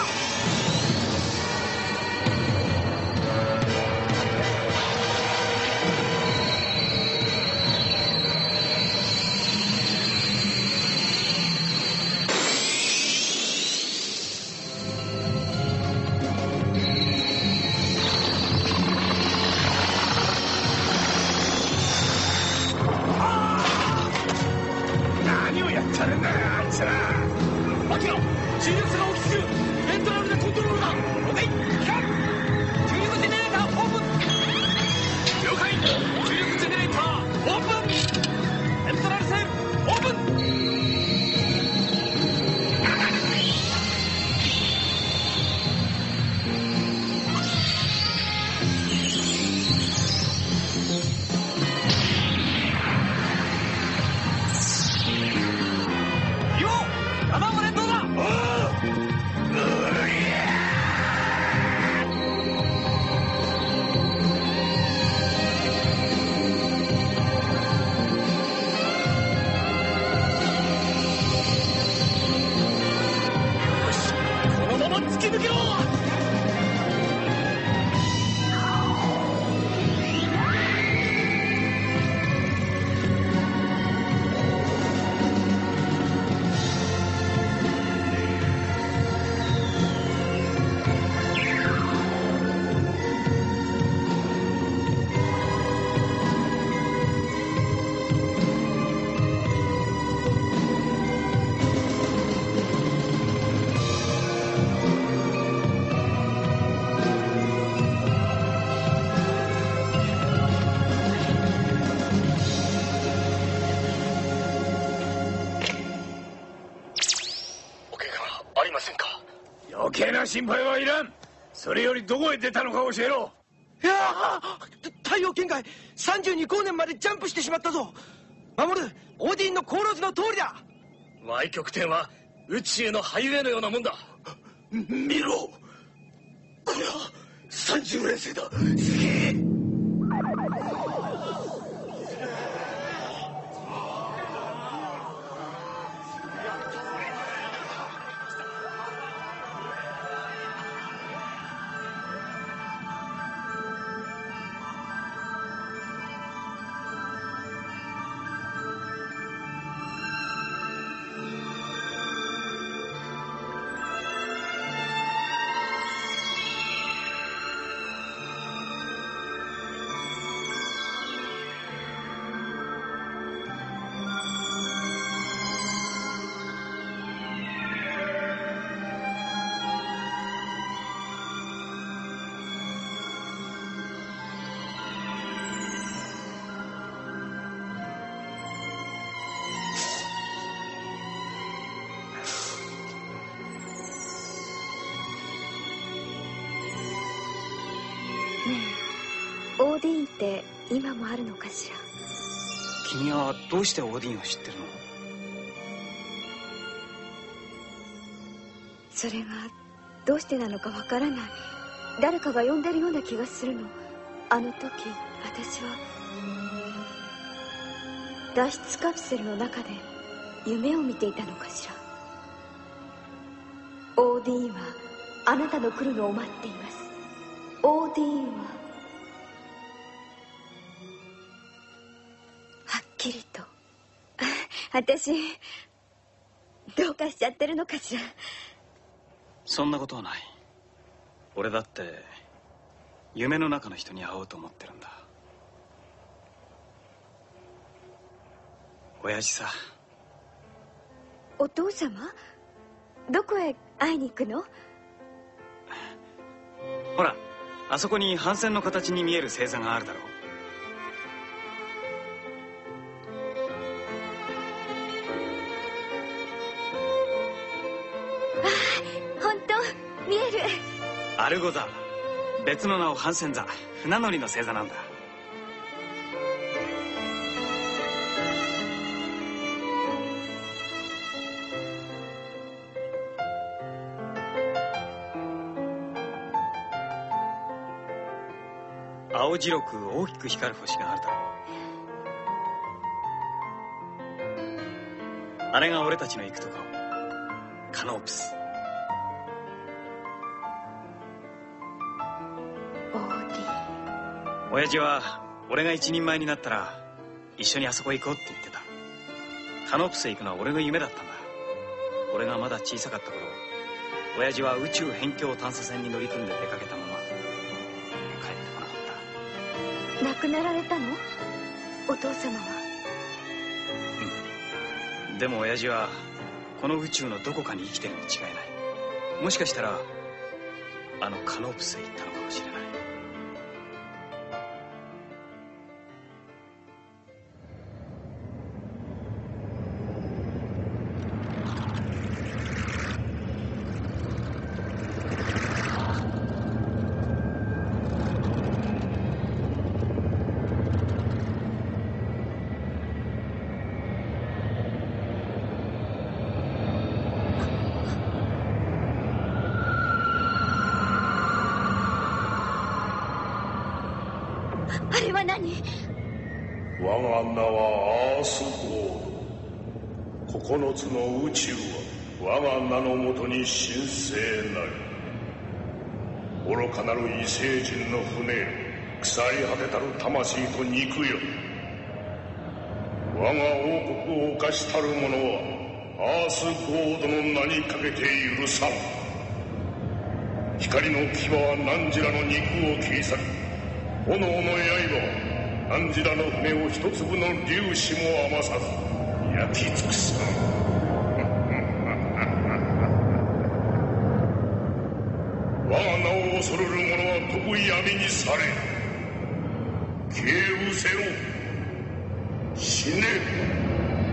余計な心配はいらん。それよりどこへ出たのか教えろ。 いや太陽圏外32光年までジャンプしてしまったぞ。守るオーディンの航路図の通りだ。 Y 極点は宇宙のハイウェイのようなもんだ。 見ろ、これは30連星だ。すげえ。 オーディーンって今もあるのかしら。 君はどうしてオーディンを知ってるの？ それがどうしてなのかわからない。誰かが呼んでるような気がするの。あの時私は脱出カプセルの中で夢を見ていたのかしら。オーディーンはあなたの来るのを待っています。オーディーンははっきりと私どうかしちゃってるのかしら。 そんなことはない。俺だって夢の中の人に会おうと思ってるんだ。親父さ。 お父様？どこへ会いに行くの？ ほら、あそこに帆船の形に見える星座があるだろう。 本当見える。 アルゴ座、別の名を帆船座、船乗りの星座なんだ。青白く大きく光る星があるだろう。あれが俺たちの行くところ、カノープス。 オーディ。 親父は俺が一人前になったら一緒にあそこ行こうって言ってた。カノープスへ行くのは俺の夢だったんだ。俺がまだ小さかった頃、親父は宇宙辺境探査船に乗り組んで出かけたまま帰ってこなかった。 亡くなられたの？お父様は。 うん。でも親父はこの宇宙のどこかに生きてるに違いない。もしかしたらあのカノープスへ行ったのかもしれない。 あれは何？ 我が名はアースゴード。9つの宇宙は我が名のもとに神聖なり。愚かなる異星人の船よ、腐り果てたる魂と肉よ。我が王国を犯したる者はアースゴードの名にかけて許さん。光の牙は汝らの肉を切り裂き、炎の刃は汝らの船を一粒の粒子も余さず焼き尽くす。我が名を恐るる者はとく闇にされ、消え失せろ、死ね。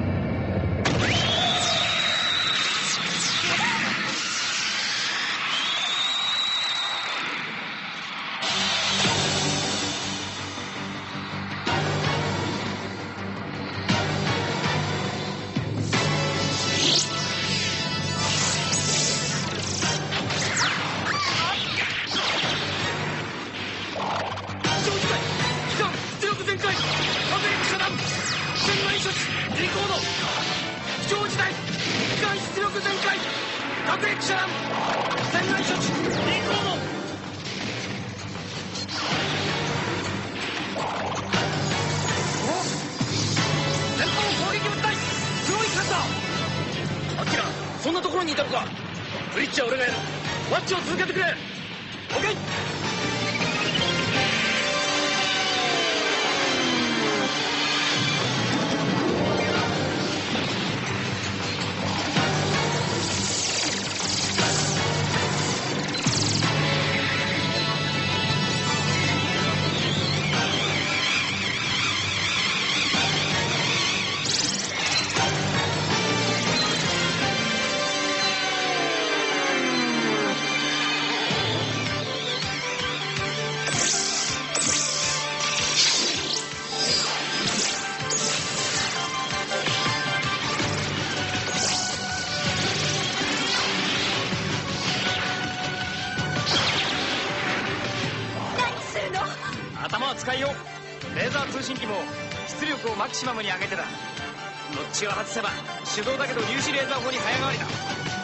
そんなところにいたのか。ブリッジは俺がやる。ワッチを続けてくれ。オッケー。 は使いよう。レーザー通信機も出力をマキシマムに上げてだ。ノッチを外せば手動だけど粒子レーザー砲に早変わりだ。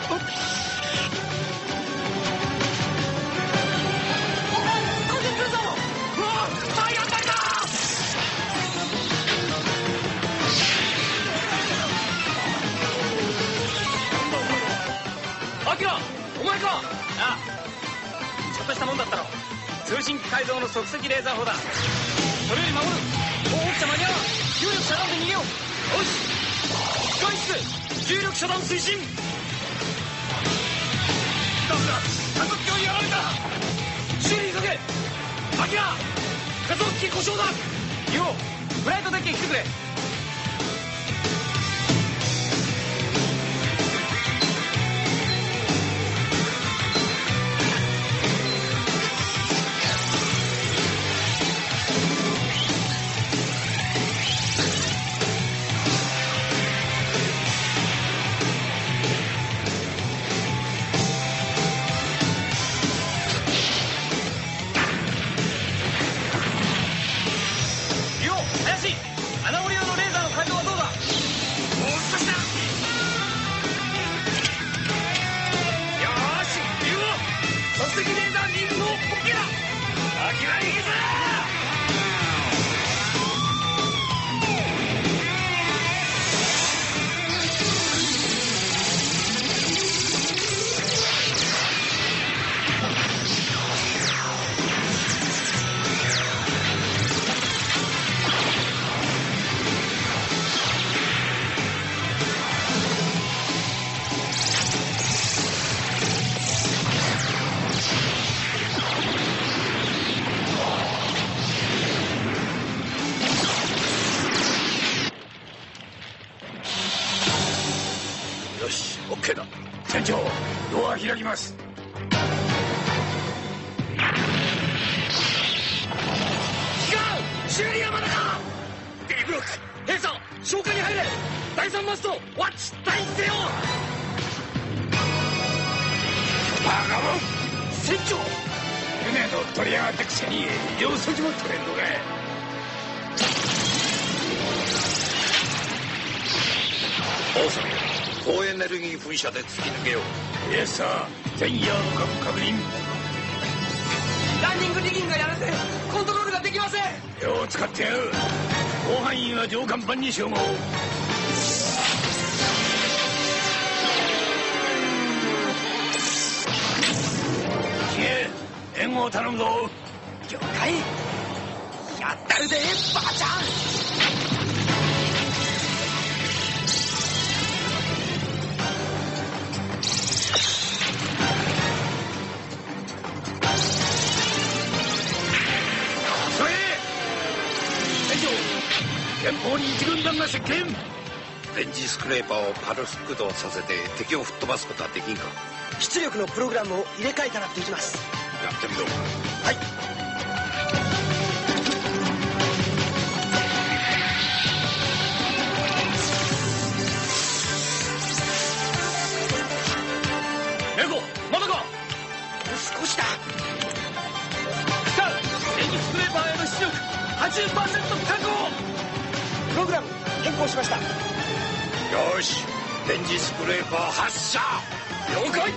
コンセントレーザーも。うわ体当たりだ。 アキラお前か。ああ、ちょっとしたもんだったろ。通信機改造の即席レーザー砲だ。それより守る。もう起きた間に合う。重力遮断で逃げよう。よし、控室重力遮断推進。ダメだ、加速器をやられた。修理急げ。アキラ加速器故障だ。ユオフライトデッキへ来てくれ。 船長、ドア開きます。 修理はまだか。 D ブロック閉鎖、消火に入れ。第3マストワッチ退避せよ。 バカモン、船長、船乗っ取りやがったくせに両筋も取れんのか。 王様、高エネルギー噴射で突き抜けよう。 イエスサー、全ヤード角確認。 ランニングリギングがやられてコントロールができません。 よう使ってやる。広範囲は上甲板に集合。援護を頼むぞ。 了解。やったるでバカちゃん。 前方に一軍団が接近。 電磁スクレーパーをパルス駆動させて敵を吹っ飛ばすことはできんか。 出力のプログラムを入れ替えたらできます。 やってみろ。 はい。 エゴまだか。 少しだ。 さあ、電気スクレーパーへの出力 80% 確保。 プログラム変更しました。 よし、電磁スクレーパー発射。 了解。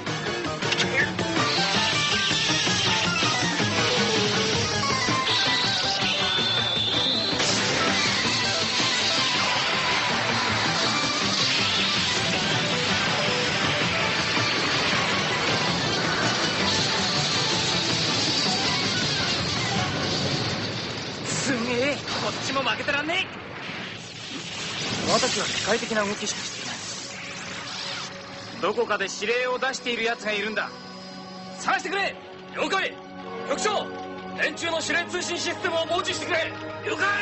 すげえ、こっちも負けてらんねえ。この時は機械的な動きしかしていない。どこかで指令を出している奴がいるんだ。探してくれ。了解。局長、連中の指令通信システムを傍受してくれ。了解。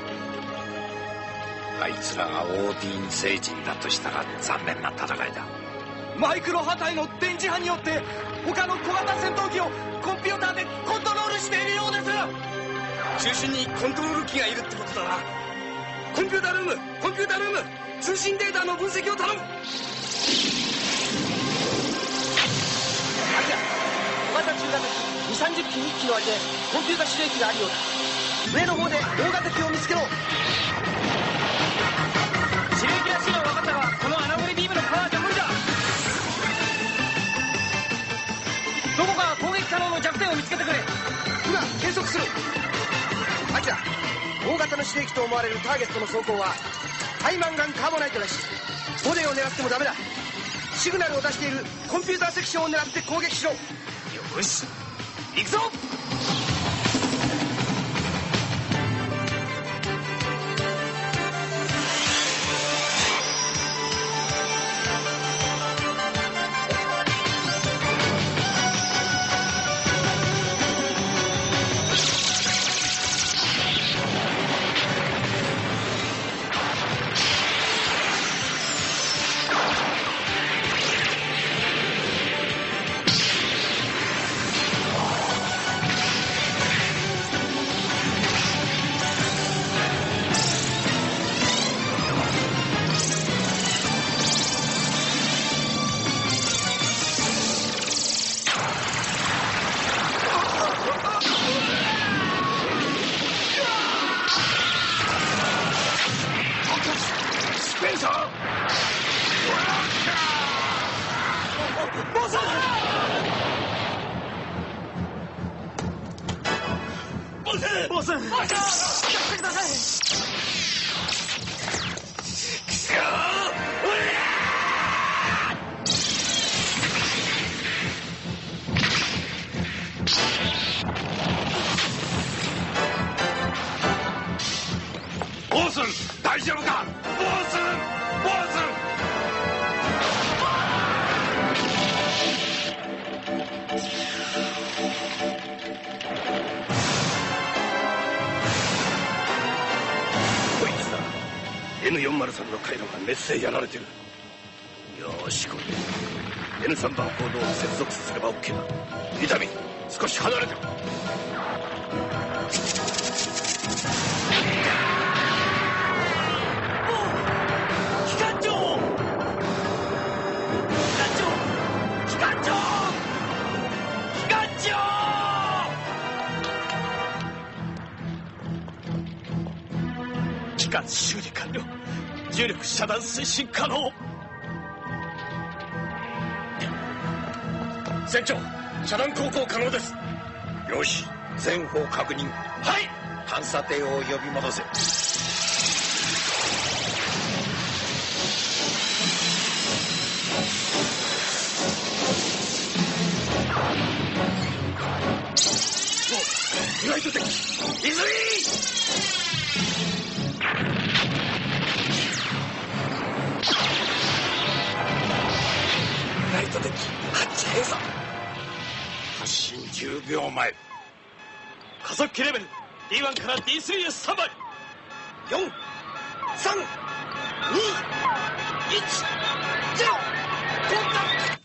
あいつらがオーディン星人だとしたら残念な戦いだ。 マイクロ波体の電磁波によって他の小型戦闘機をコンピューターでコントロールしているようです。 中心にコントロール機がいるってことだな。コンピュータールーム、コンピュータールーム、通信データの分析を頼む。 小型中型機2、30機1機の割でコンピュータ指令機があるようだ。 上の方で大型機を見つけろ。 指令機らしいのは分かったが、この穴掘りビームのパワーじゃ無理だ。どこか攻撃可能の弱点を見つけてくれ。 今計測する。アキラ、大型の指令機と思われるターゲットの装甲はハイマンガンカーボナイトだし、ボディを狙ってもダメだ。シグナルを出しているコンピューターセクションを狙って攻撃しろ。 よし、行くぞ。 大丈夫か？ボス！ こいつだ。N403 の回路が熱でやられてる。よし、これで N3 番コードを接続させれば OK だ。伊丹、少し離れてろ。 機関修理完了。重力遮断推進可能。 船長、遮断航行可能です。 よし、前方確認。 はい。 探査艇を呼び戻せ。 お、ライトデッキ、泉！ ライトデッキ、ハッチ閉鎖。発進10秒前。 加速器レベル D1 から D3 へスタンバイ。 4、3、2、1、0、コンタクト。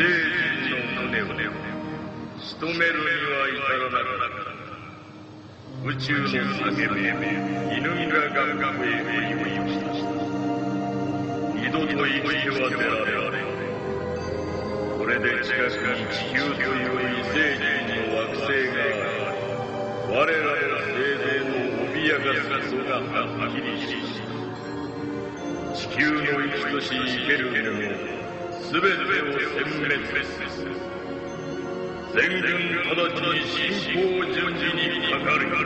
人の船を仕留めるには至らなかった。宇宙の叫びイヌンガ学部へ降り落ちた。二度と生きては出られない。これで近くに地球という異星人の惑星があり、我らの生命の脅かすことがはっきりし、地球の生きとし生けるものすべてを殲滅する。全軍直ちに進行準備にかかる。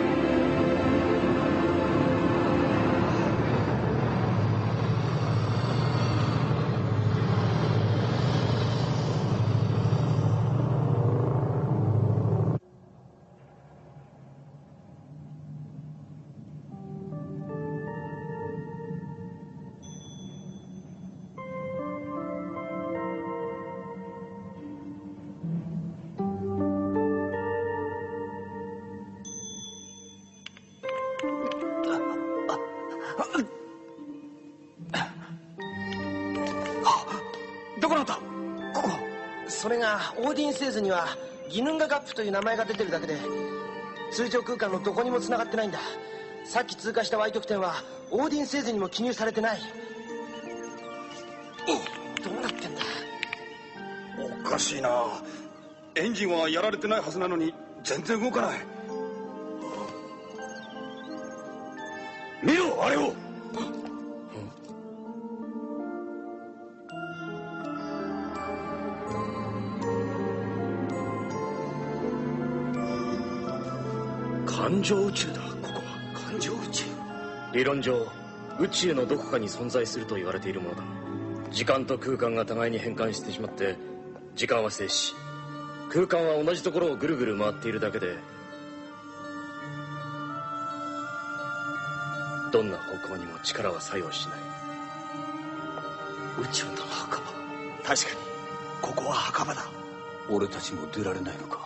どこなんだここ。 それがオーディン星図にはギヌンガガップという名前が出てるだけで通常空間のどこにも繋がってないんだ。さっき通過した歪曲点はオーディン星図にも記入されてない。どうなってんだ。 おかしいな。エンジンはやられてないはずなのに全然動かない。見ろあれを。 環状宇宙だ。ここは環状宇宙。 理論上宇宙のどこかに存在すると言われているものだ。時間と空間が互いに変換してしまって時間は静止、空間は同じところをぐるぐる回っているだけで、どんな方向にも力は作用しない。 宇宙の墓場。確かにここは墓場だ。俺たちも出られないのか。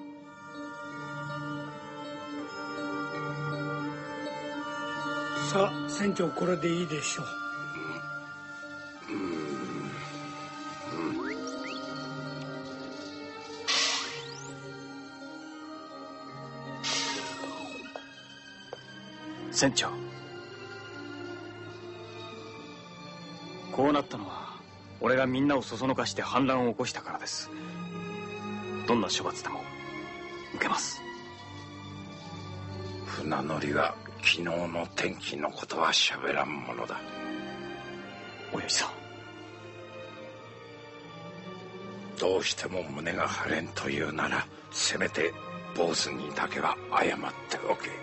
さあ船長、これでいいでしょう。 船長、こうなったのは俺がみんなをそそのかして反乱を起こしたからです。どんな処罰でも受けます。 船乗りが昨日の天気のことは喋らんものだ。 おやじさん、 どうしても胸が張れんというならせめてボスにだけは謝っておけ。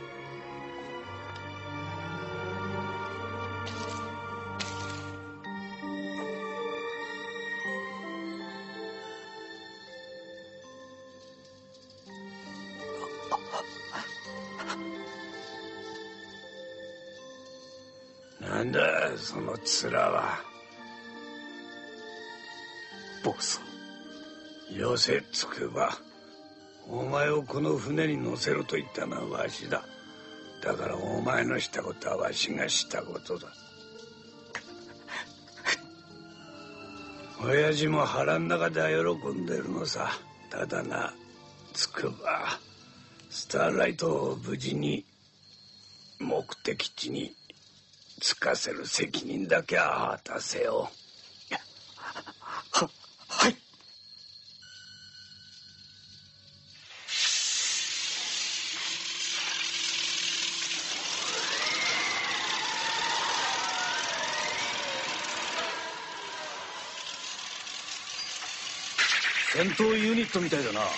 なんだその面は。 ボス。 よせつくば。お前をこの船に乗せろと言ったのはわしだ。だからお前のしたことはわしがしたことだ。親父も腹ん中では喜んでるのさ。ただな、つくば、スターライトを無事に目的地に着かせる責任だけは果たせよ。 はい。 戦闘ユニットみたいだな。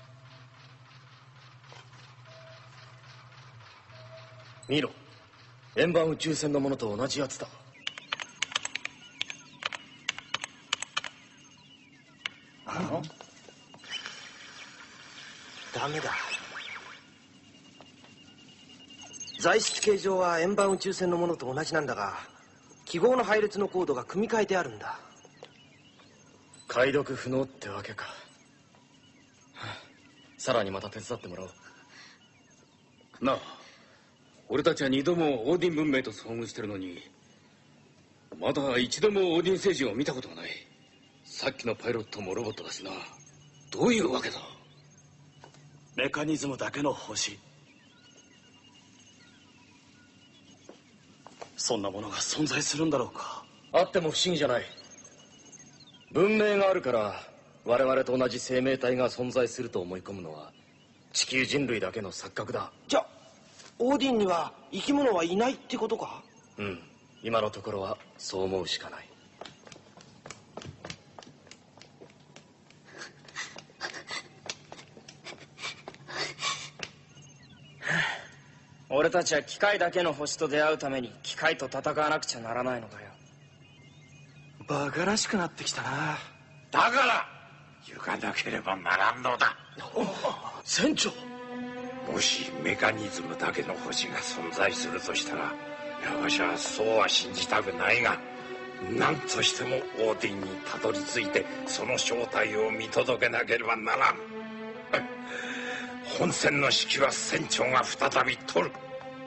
見ろ、 円盤宇宙船のものと同じやつだ。 ダメだ。材質形状は円盤宇宙船のものと同じなんだが、記号の配列のコードが組み替えてあるんだ。 解読不能ってわけか。さらにまた手伝ってもらおう。 なあ、俺たちは2度もオーディン文明と遭遇してるのに、まだ一度もオーディン星人を見たことがない。さっきのパイロットもロボットだしな。どういうわけだ？ メカニズムだけの星。そんなものが存在するんだろうか。あっても不思議じゃない。文明があるから我々と同じ生命体が存在すると思い込むのは地球人類だけの錯覚だ。 じゃあオーディンには生き物はいないってことか？ うん、今のところはそう思うしかない。 俺たちは機械だけの星と出会うために機械と戦わなくちゃならないのかよ。 バカらしくなってきたな。 だから行かなければならんのだ。 船長、 もしメカニズムだけの星が存在するとしたら、わしはそうは信じたくないが、何としてもオーディンにたどり着いてその正体を見届けなければならん。本船の指揮は船長が再び取る。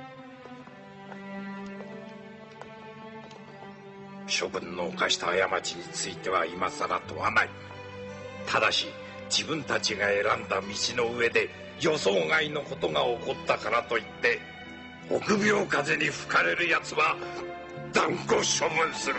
諸君の犯した過ちについては今さら問わない。ただし自分たちが選んだ道の上で予想外のことが起こったからといって臆病風に吹かれるやつは断固処分する。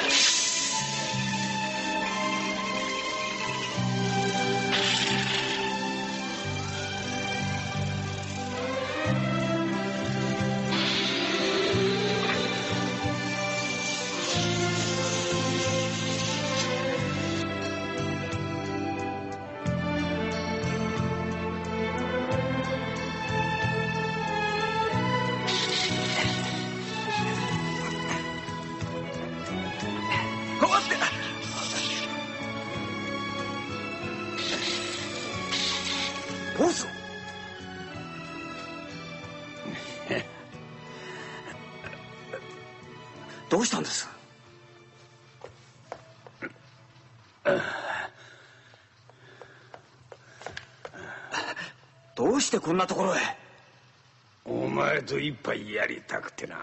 どうしたんです？どうしてこんなところへ？ お前と一杯やりたくてな。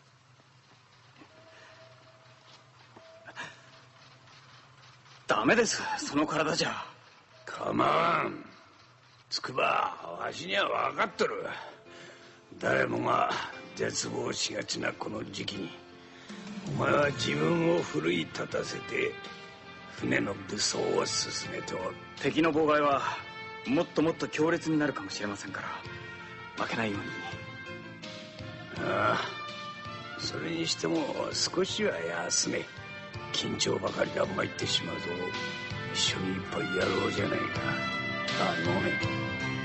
ダメです、その体じゃ。 構わん。筑波、わしには分かっとる。誰もが絶望しがちなこの時期にお前は自分を奮い立たせて船の武装を進めておる。 敵の妨害はもっともっと強烈になるかもしれませんから負けないように。 ああ、それにしても少しは休め。緊張ばかりが参ってしまうぞ。一緒に一杯やろうじゃないか。ああ、飲め。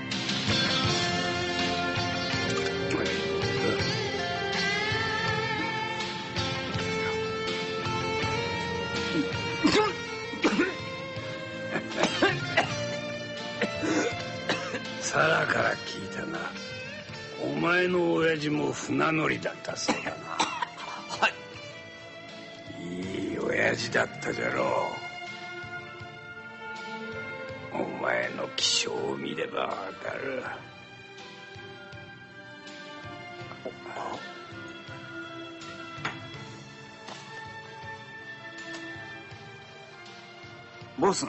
サラから聞いたな。お前の親父も船乗りだったそうだな。はい。いい親父だったじゃろう。お前の気性を見ればわかる。 ボス、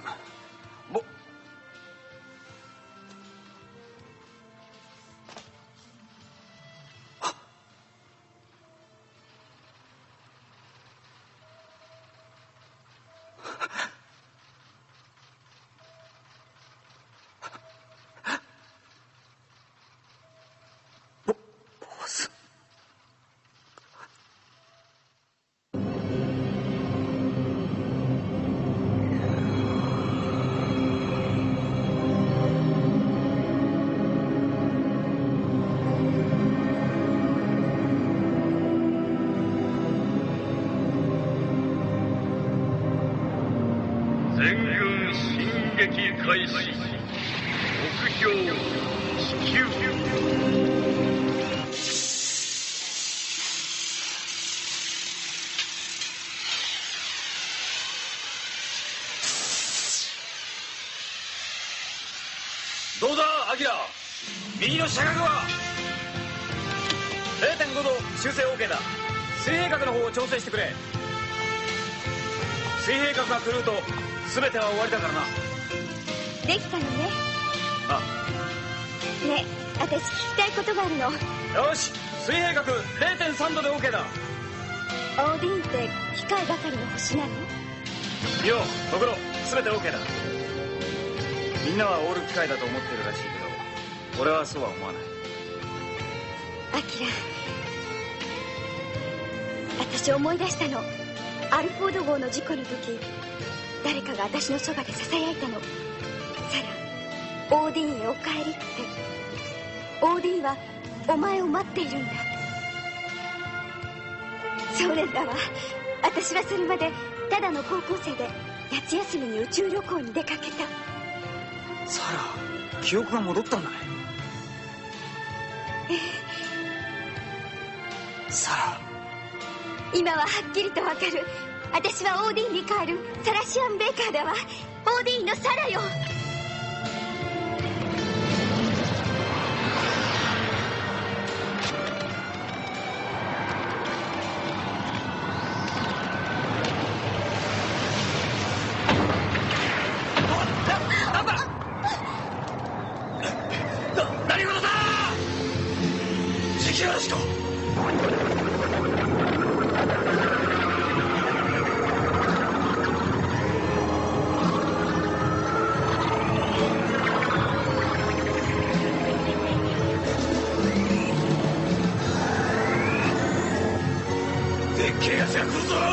全軍進撃開始。目標地球。 どうだアキラ、右の射角は 0.5 度修正 OK だ。水平角の方を調整してくれ。水平角が狂うと全ては終わりだからな。 できたのね。 あねえ、私聞きたいことがあるの。 よし、水平角 0.3 度で OK だ。 オーディンって機械ばかりの星なの？ いや、ところ全て OK だ。みんなはオール機械だと思ってるらしいけど、俺はそうは思わない。 アキラ、私思い出したの。アルフォード号の事故の時、誰かが私のそばでささやいたの。サラ、オーディンへお帰りって。オーディンはお前を待っているんだ。そうなんだわ。私はそれまでただの高校生で夏休みに宇宙旅行に出かけた。 サラ、記憶が戻ったんだね。サラ、 今ははっきりとわかる。私はオーディンに帰るサラシアン・ベーカーだわ。オーディンのサラよ。 何事だ！時期嵐か！でっけえやつが来るぞ！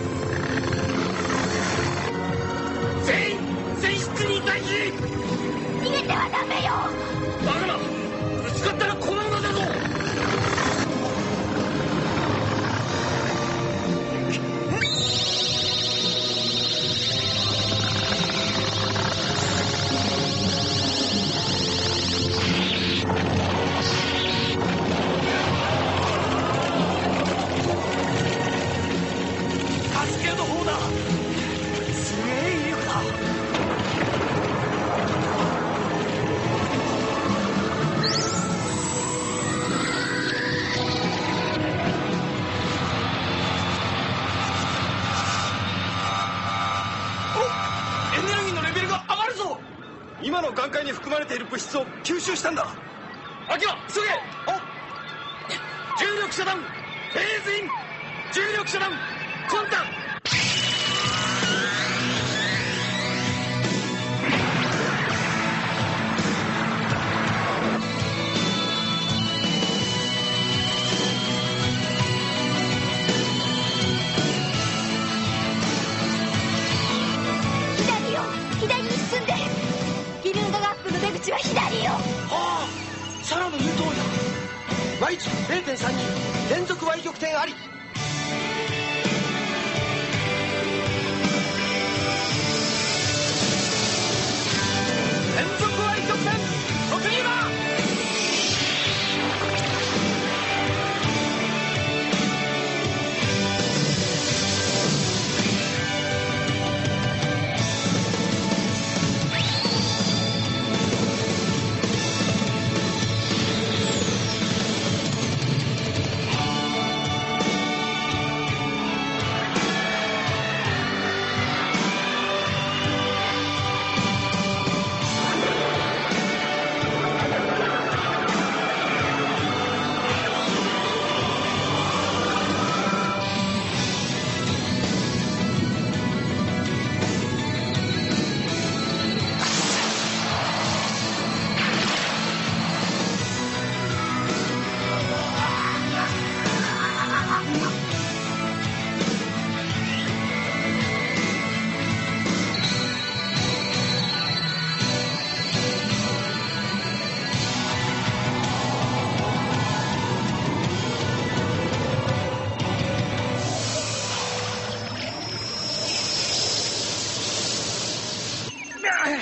全員全室に待機！ 逃げてはダメよ！ バカな！ぶつかったらこのままだぞ！助けの方だ！すげえ威力だ！ エネルギーのレベルが上がるぞ。今の眼界に含まれている物質を吸収したんだ。アキラ、急げ！重力遮断フェーズイン。重力遮断コンタ。 左よ、左に進んで。ギルンドガップの出口は左よ。 ああ、サラの言う通りだ。Y1 0.32 連続 Y 極点あり。 連続 Y 極点突入だ。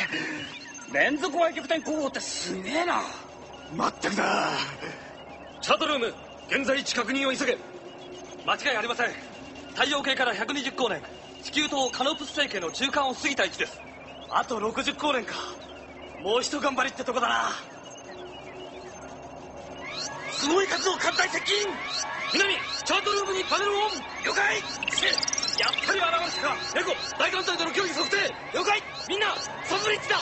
連続歪曲転攻法ってすげえな。 まったくだ。チャートルーム、現在位置確認を急げ。間違いありません。太陽系から120光年、地球とカノプス星系の中間を過ぎた位置です。あと60光年か。もう一頑張りってとこだな。すごい数の艦隊接近。南、チャートルームにパネルオン。了解。やっぱり現れたか。エコ、大艦隊との距離測定。了解。みんなサブリッジだ。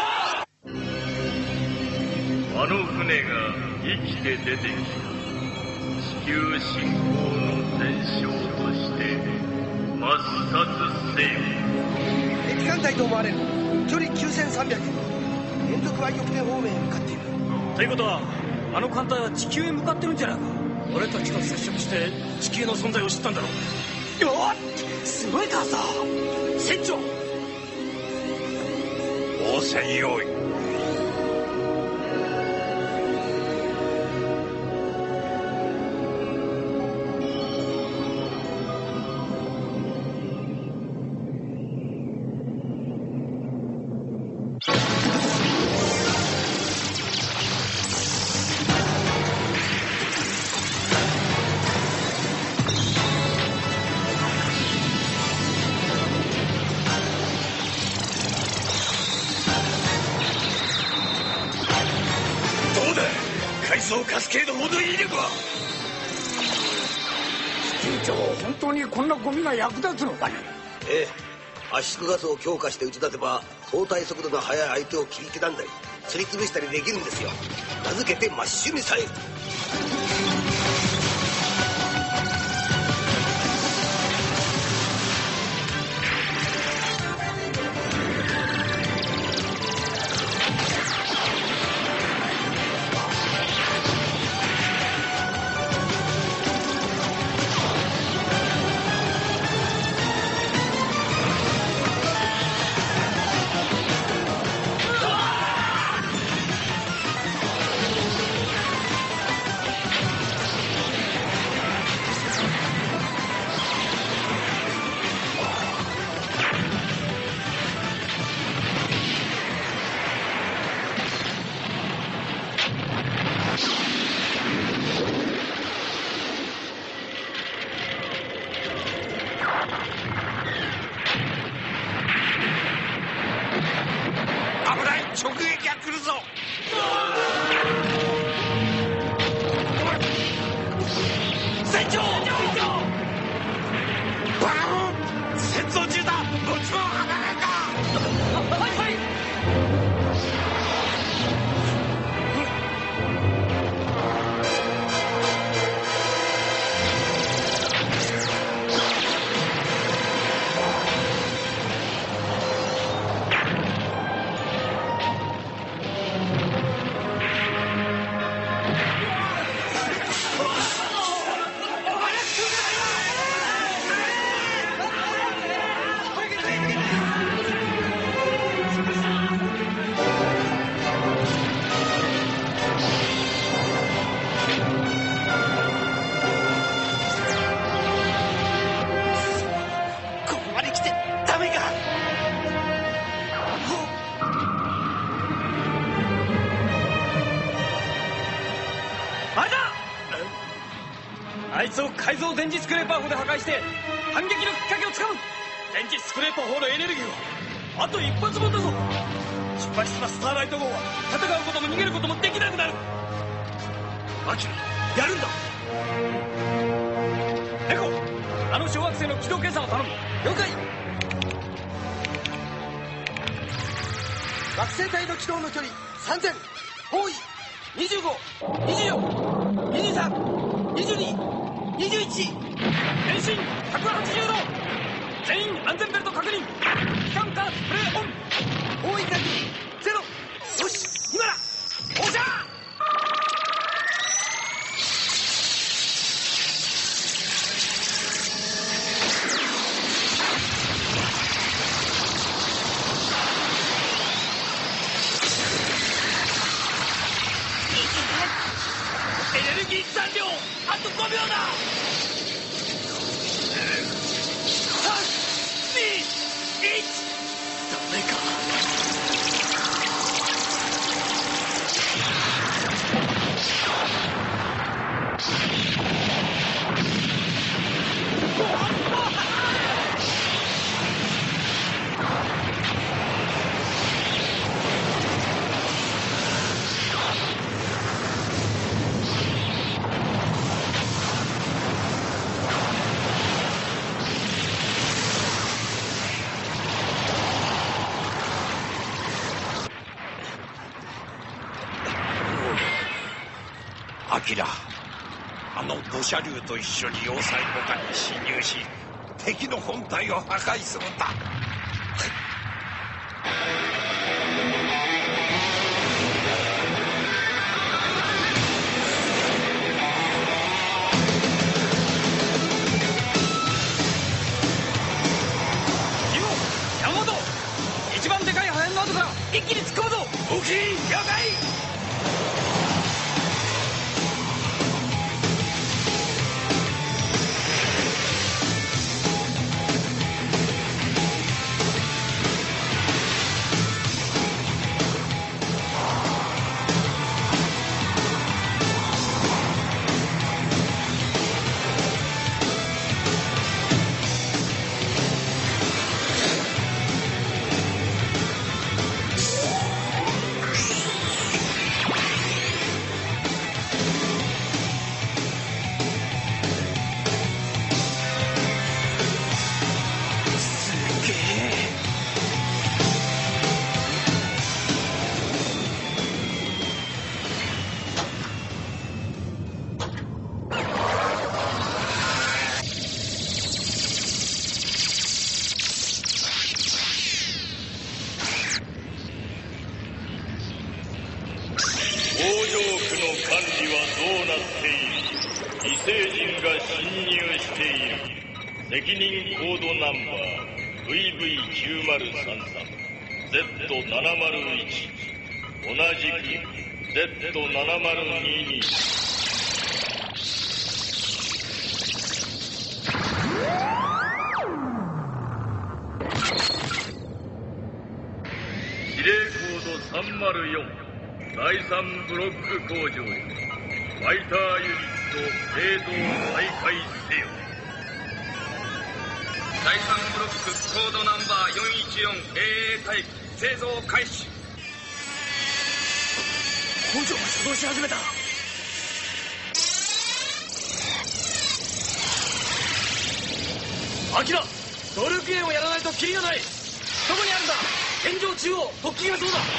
あの船が生きて出てきた。地球侵攻の前哨として抹殺せよ。 敵艦隊と思われる。距離9300。連続歪曲点方面へ向かっている。 ということはあの艦隊は地球へ向かってるんじゃないか。俺たちと接触して地球の存在を知ったんだろう。よっ、すごい数だ。船長、 応戦用意。カスケードほど威力は。 船長、本当にこんなゴミが役立つのかね。 ええ、圧縮ガスを強化して打ち立てば相対速度の速い相手を切り刻んだりすりつぶしたりできるんですよ。名付けてマッシュミサイル。 直撃が来るぞ。 船長、 バーン、戦争中だ。こっちも離れた。 はいはい。あいつを改造電磁スクレーパー砲で破壊して反撃のきっかけをつかむ。電磁スクレーパー砲のエネルギーはあと一発分だぞ。失敗したスターライト号は戦うことも逃げることもできなくなる。アキラ、やるんだ。エコ、あの小惑星の軌道計算を頼む。了解。 惑星帯の軌道の距離3000。方位25、24、23、22、21。 変身180度。全員安全ベルト確認。機関カースプレーオン。 方位確認ゼロ。よし、今だ。 放射。エネルギー残量あと5秒だ。3、2、1。ダメか。 明、あの土砂竜と一緒に要塞母艦に侵入し敵の本体を破壊するんだ。 一番でかい破片の後から一気に突っ込むぞ。 大きい了解。 責任コードナンバー VV9033Z701 同じく Z7022。指令コード304第3ブロック工場へファイターユニット製造再開せよ。 第3ブロックコードナンバー 414AA タイプ製造開始。 工場が作動し始めた。アキラ、ドルクエンをやらないとキリがない。どこにあるんだ。天井中央突起がそうだ。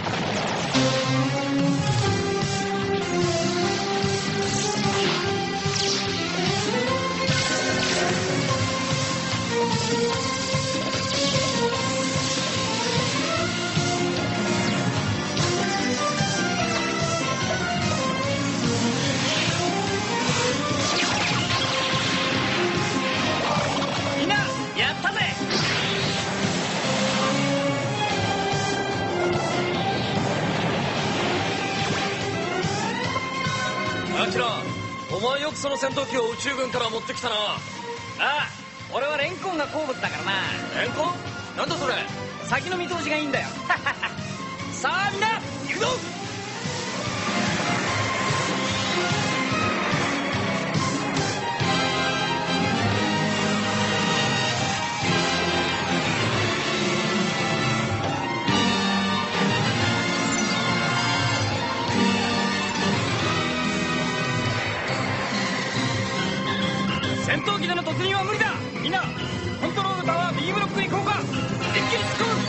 みんなやったぜ。 アキラ、お前よくその戦闘機を宇宙軍から持ってきたな。 ああ、俺はレンコンが好物だからな。 レンコン？なんだそれ。 先の見通しがいいんだよ。さあみんな行くぞ。戦闘機での突入は無理だ。みんなコントロールタワー B ブロックに降下。一気に突っ込む。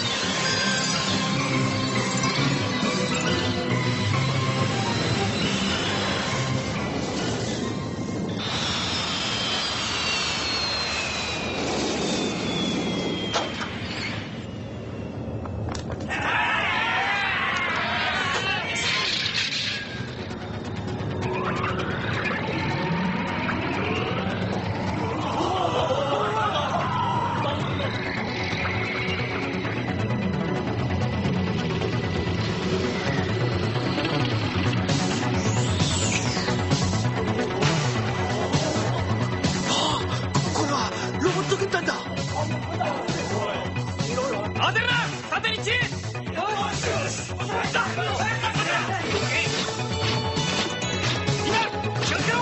当てるな。縦に散れ。みんな気をつけろ。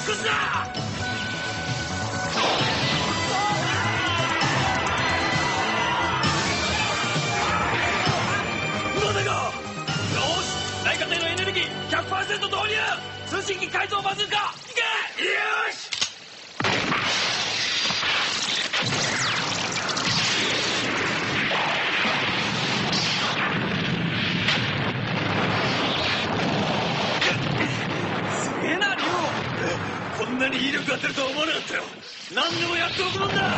くすな。 内科艇のエネルギー 100% 導入。通信機改造バズーカ、行け。よし。すげえなリオ。こんなに威力が出るとは思わなかったよ。何でもやっておくもんだ。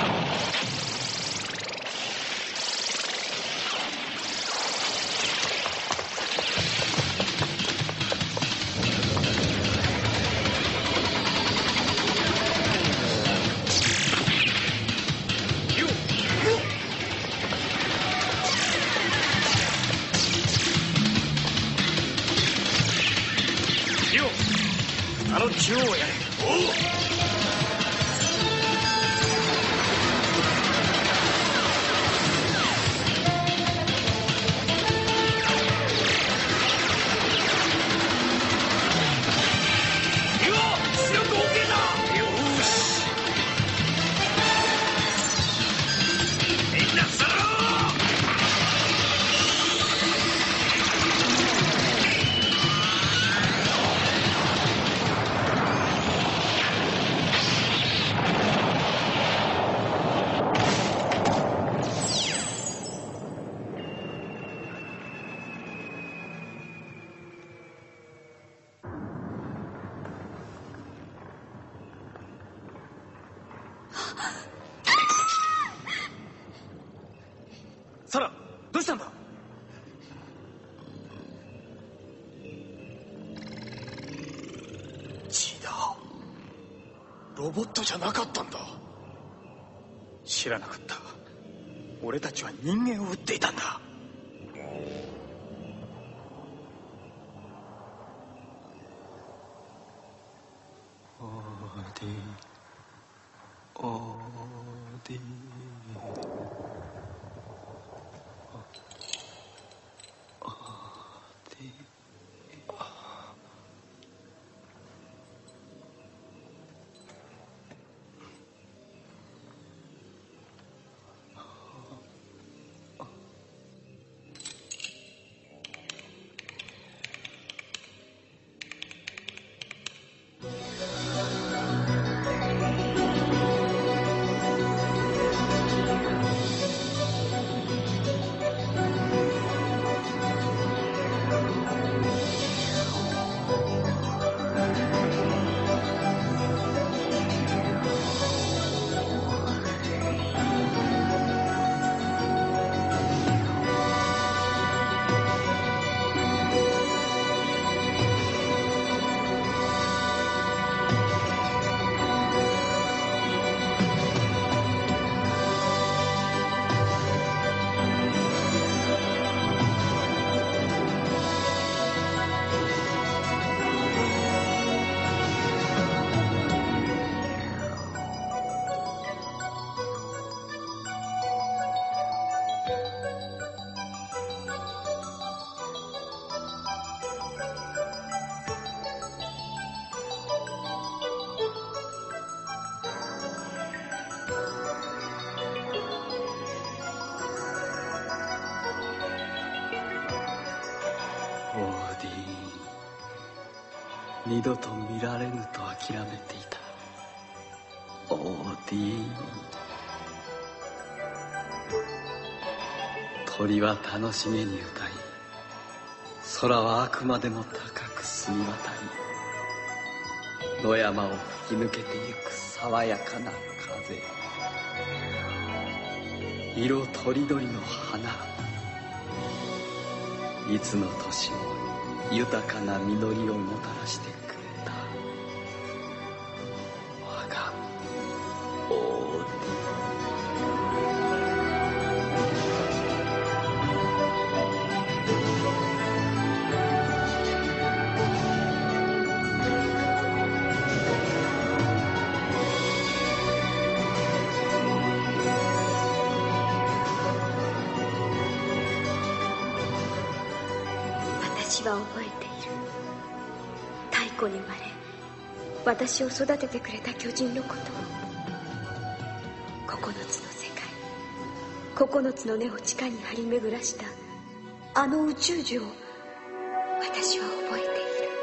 中央をやれ。おう。サラ、どうしたんだ。 血だ。ロボットじゃなかったんだ。知らなかった。俺たちは人間を撃っていたんだ。オーディオーディ二度と見られぬと諦めていた。オーディン。鳥は楽しげに歌い、空はあくまでも高く澄み渡り、野山を吹き抜けてゆく爽やかな風、色とりどりの花、いつの年も豊かな実りをもたらしてくれた。我がオーディ。 私は覚えている。太古に生まれ私を育ててくれた巨人のことを、9つの世界、9つの根を地下に張り巡らしたあの宇宙樹を私は覚えている。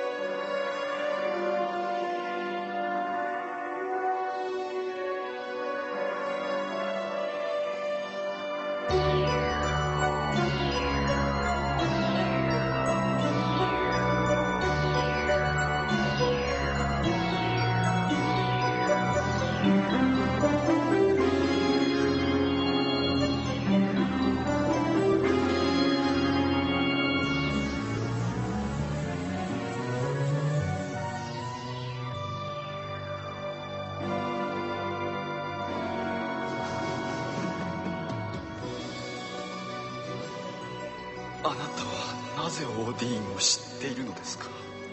あなたはなぜオーディーンを知っているのですか？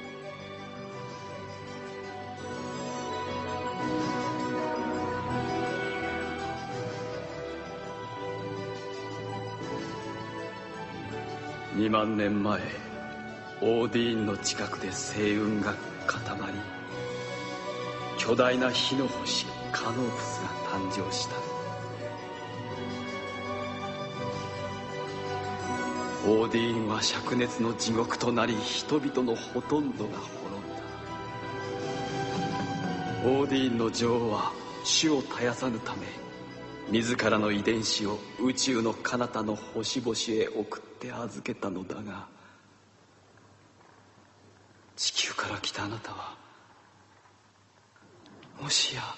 2万年前、オーディーンの近くで星雲が固まり、巨大な火の星カノープスが誕生した。オーディーンは灼熱の地獄となり、人々のほとんどが滅んだ。オーディーンの女王は種を絶やさぬため、自らの遺伝子を宇宙の彼方の星々へ送って預けたのだが、地球から来たあなたはもしや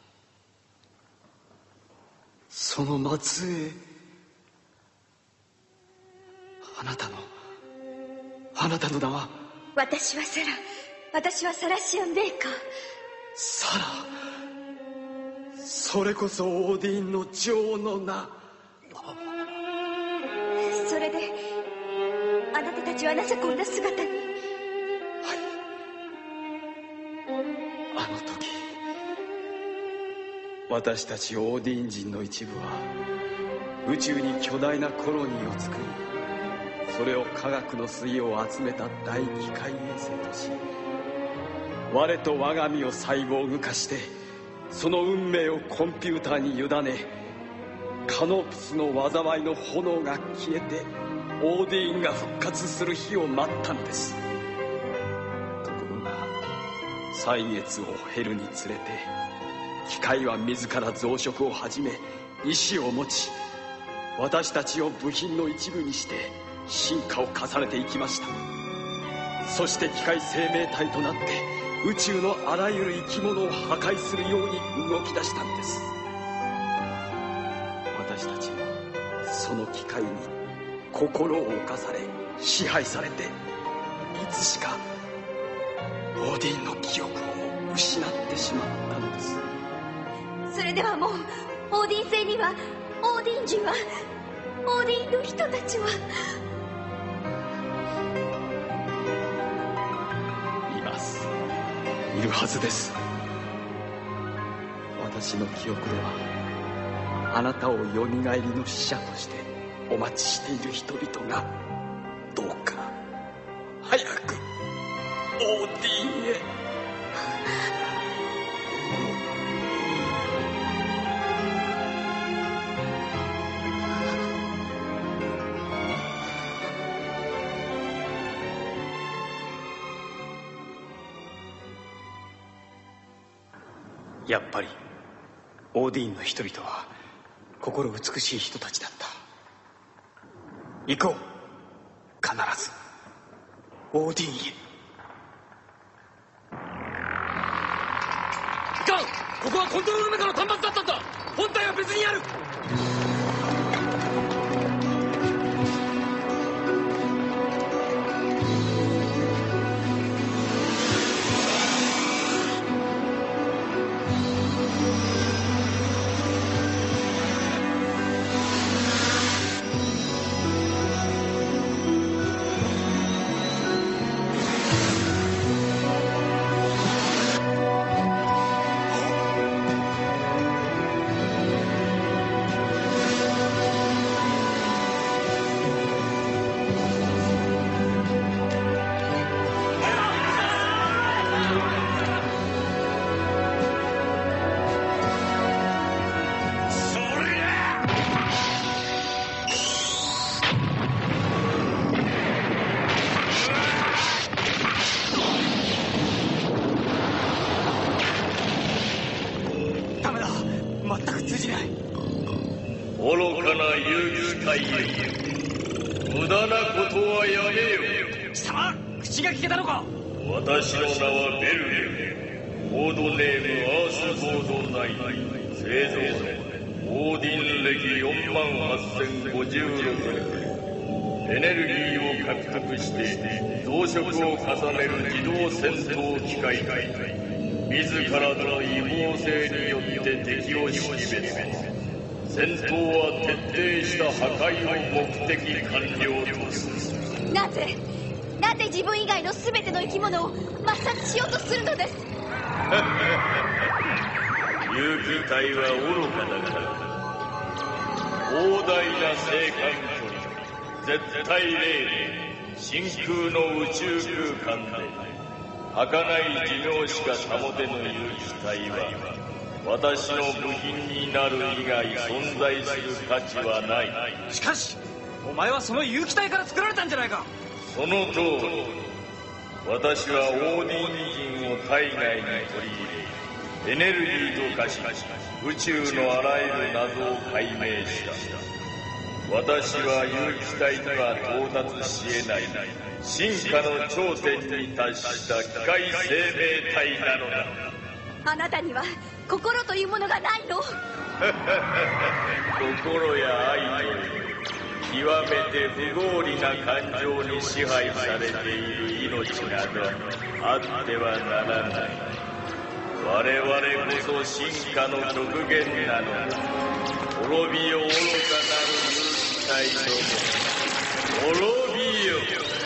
その末裔、あなたの名は？ 私はサラシアン・ベーカー。 サラ、それこそオーディンの女王の名。 それであなたたちはなぜこんな姿に？ あの時、私たちオーディン人の一部は宇宙に巨大なコロニーを作り、それを科学の粋を集めた大機械衛星とし、我と我が身をサイボーグ化して、その運命をコンピューターに委ね、カノプスの災いの炎が消えてオーディーンが復活する日を待ったんです。ところが歳月を経るにつれて、機械は自ら増殖を始め、意志を持ち、私たちを部品の一部にして進化を重ねていきました。そして機械生命体となって、宇宙のあらゆる生き物を破壊するように動き出したんです。私たちもその機械に心を侵され、支配されて、いつしかオーディーンの記憶をも失ってしまったのです。 それではもうオーディン星には、オーディン人は、オーディンの人たちは。 いるはずです。私の記憶では、あなたをよみがえりの使者としてお待ちしている人々が、どうか早くオーディンへ。 やっぱりオーディーンの人々は心美しい人たちだった。行こう、必ずオーディーンへ。 いかん、ここはコントロールメカの端末だったんだ。本体は別にある。 隊へ。無駄なことはやめよ。 貴様、口が聞けたのか。 私の名はベルゲル。コードネームアース・ゴードナイン。製造年オーディン歴48056年。エネルギーを獲得して増殖を重ねる自動戦闘機械体。自らの異謀性によって敵を識別。戦闘は徹底した破壊を目的完了とする。 なぜ自分以外の全ての生き物を抹殺しようとするのです。 有機体は愚かだから。膨大な生還距離、絶対零で真空の宇宙空間で儚い寿命しか保てぬ有機体は私の部品になる以外存在する価値はない。 しかしお前はその有機体から作られたんじゃないか。 その通り。私はオーディン人を体内に取り入れエネルギーと化し宇宙のあらゆる謎を解明した。私は有機体には到達し得ない進化の頂点に達した機械生命体なのだ。 あなたには心というものがないの。 心や愛という極めて不合理な感情に支配されている命などあってはならない。我々こそ進化の極限なのだ。滅びよ愚かなる有機体ども、滅びよ。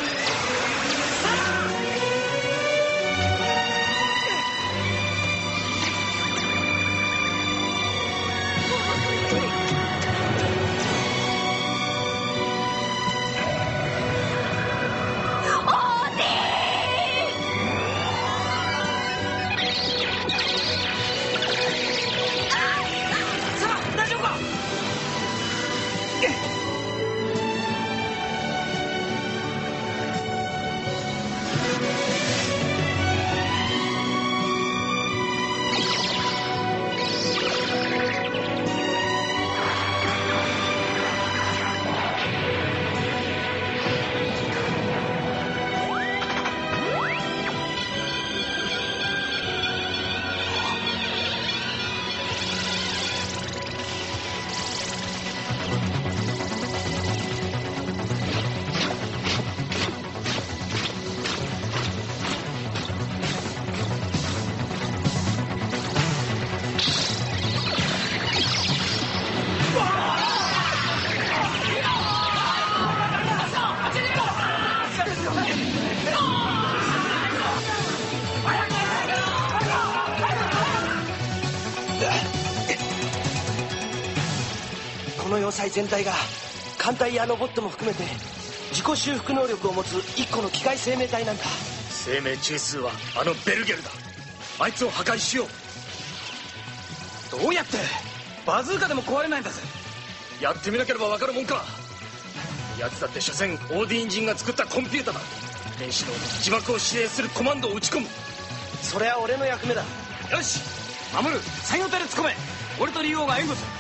この要塞全体が艦隊やロボットも含めて自己修復能力を持つ一個の機械生命体なんだ。 生命中枢はあのベルゲルだ。あいつを破壊しよう。どうやって？バズーカでも壊れないんだぜ。 やってみなければ分かるもんか。奴だって所詮オーディン人が作ったコンピュータだ。兵士の自爆を指令するコマンドを打ち込む。 それは俺の役目だ。 よし、守る作業隊で突っ込め。俺とリオが援護する。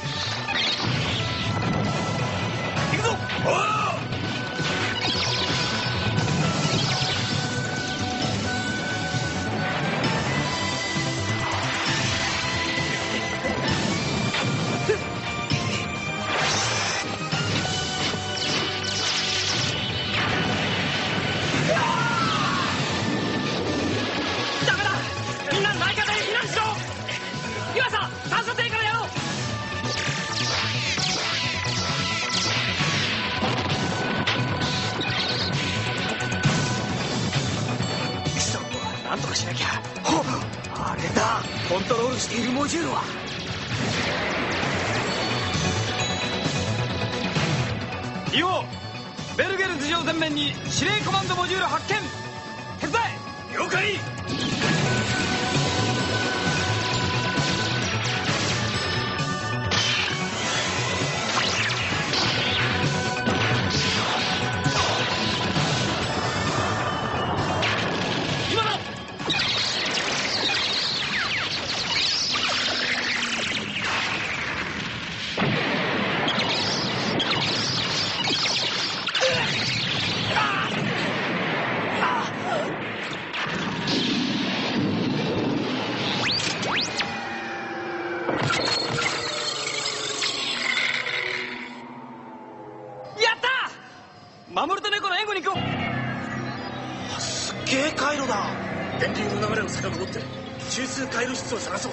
行くぞ。おー！なんとかしなきゃ。あれだ、コントロールしているモジュールは。リオ、ベルゲル頭上前面に指令コマンドモジュール発見。手伝え。了解。 猫の援護に行こう。すっげえ回路だ。 電流の流れを遡って中枢回路室を探そう。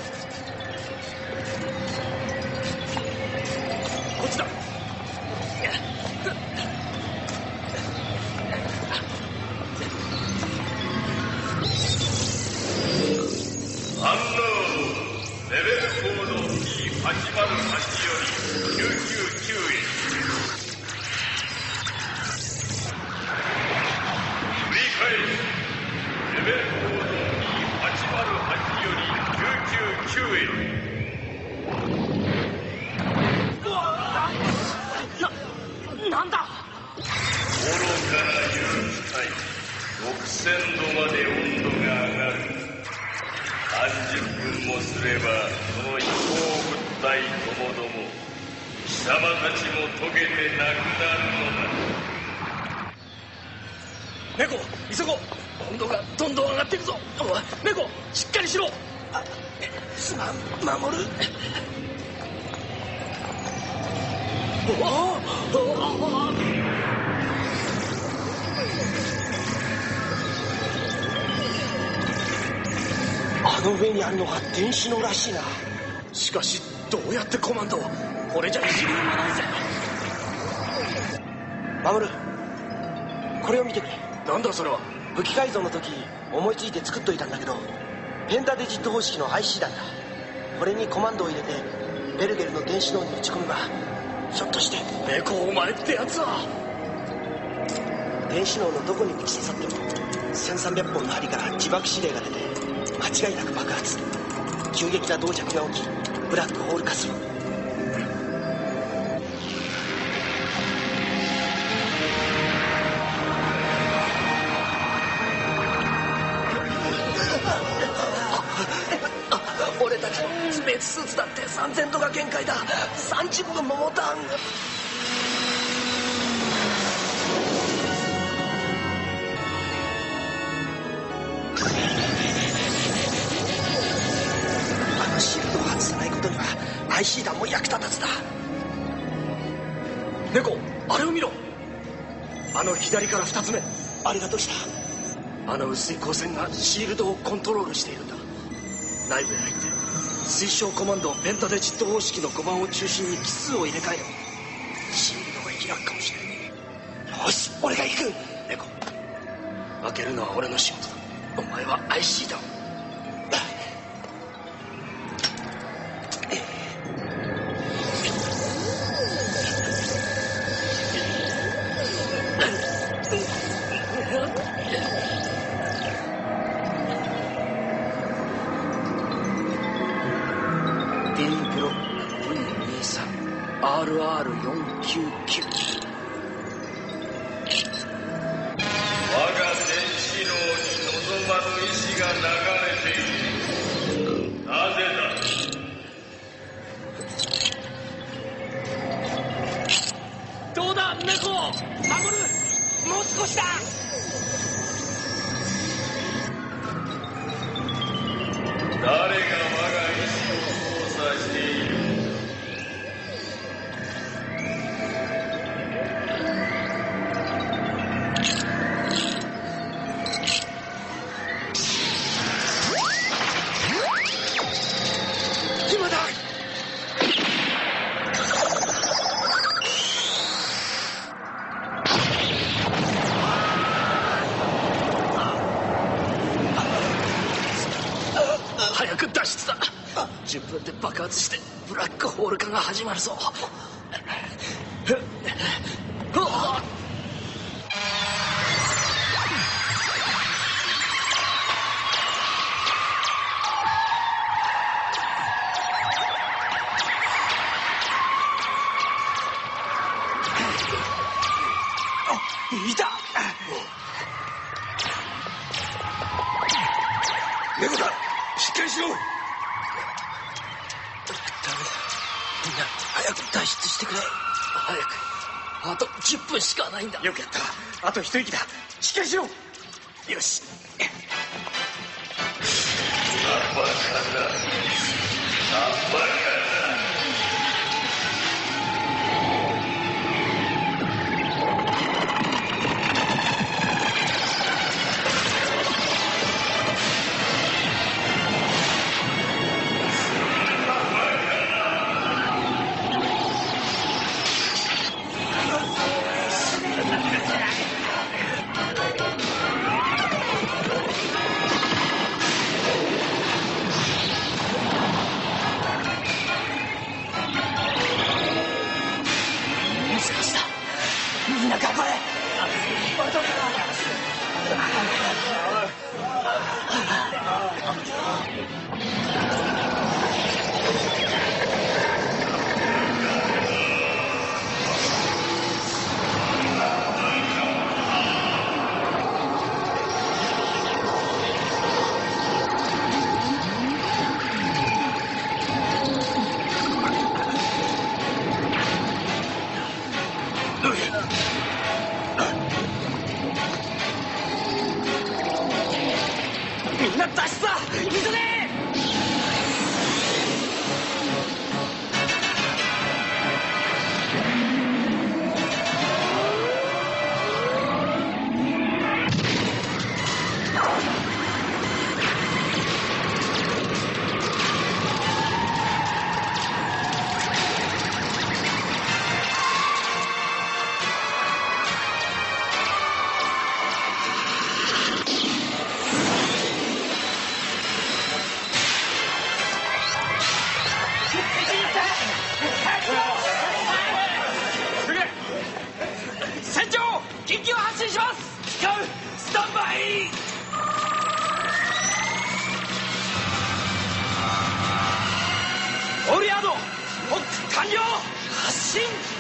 こっちだ。 反応レベルコード P808 より999へ。繰り返す。レベルコード P808 より999へ。 なんだ。 愚かな有機体、6000度まで温度が上がる。30分もすればその飛行物体ともども貴様たちも溶けてなくなるのだ。 猫、急ごう。温度がどんどん上がっていくぞ。猫、しっかりしろ。 すまん、守る。あの上にあるのが電子脳らしいな。 しかしどうやってコマンドを。これじゃいじりようがないぜ。 守る、これを見てくれ。 なんだそれは。 武器改造の時思いついて作っといたんだけど、ペンタデジット方式の IC 弾だ。これにコマンドを入れてベルゲルの電子脳に打ち込めば、ひょっとして。 猫、お前ってやつは。 電子脳のどこに打ち刺さっても1300本の針から自爆指令が出て間違いなく爆発。急激な動着が起きブラックホール化する。俺たちのスペーススーツだって3000度が限界だ。30分も持たん。シールドを外さないことには IC 弾も役立たずだ。 猫、あれを見ろ。あの左から2つ目。 あれがどうした？ あの薄い光線がシールドをコントロールしているんだ。内部へ入って推奨コマンドペンタデジット方式の5番を中心に奇数を入れ替えればシールドが開くかもしれない。 よし、俺が行く。 猫、開けるのは俺の仕事だ。お前は IC だ。10分で爆発してブラックホール化が始まるぞ。 いた。 猫だ、しっかりしろ。 ダメだ、みんな早く脱出してくれ。 早く、あと10分しかないんだ。 よくやった。あと一息だ。しっかりしろ。 よし。 バカだ、バカだ。 発進します。使う。スタンバイ。オールヤードロック完了。発進。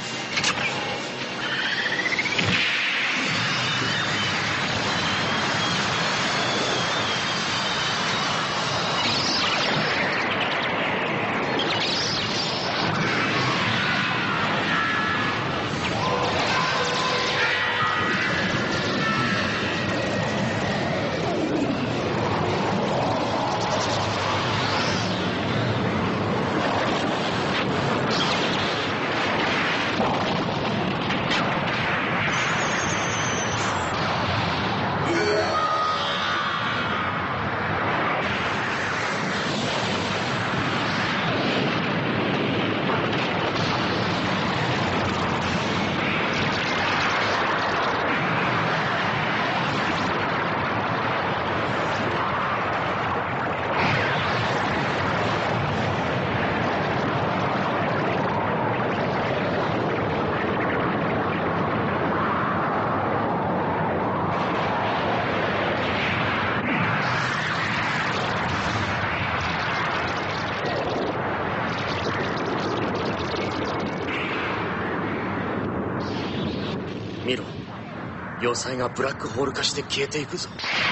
見ろ、要塞がブラックホール化して消えていくぞ。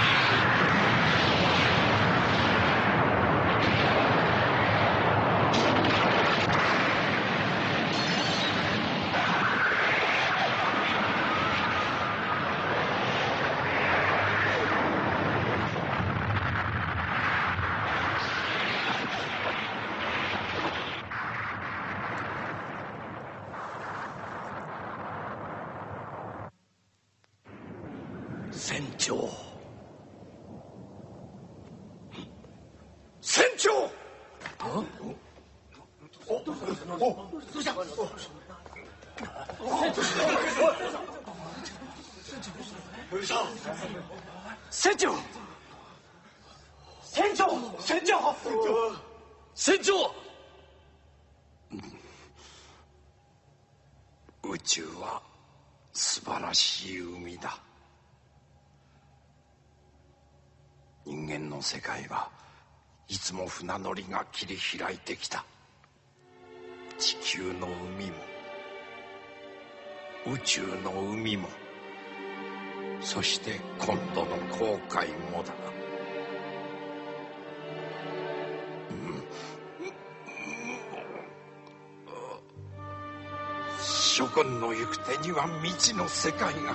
船長。船長。 船長。船長。船長。船長。 宇宙は素晴らしい海だ。人間の世界はいつも船乗りが切り開いてきた。地球の海も宇宙の海も、そして今度の航海もだ。諸君の行く手には未知の世界が、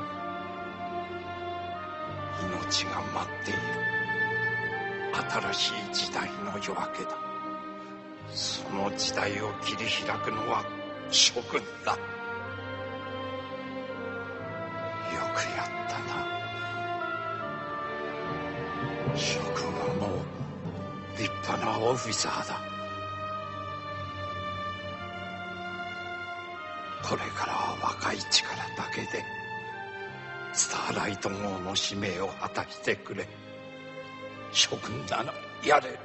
命が待っている。新しい時代の夜明けだ。その時代を切り開くのは諸君だ。よくやったな。諸君はもう立派なオフィサーだ。これからは若い力だけでスターライト号の使命を果たしてくれ。諸君ならやれる。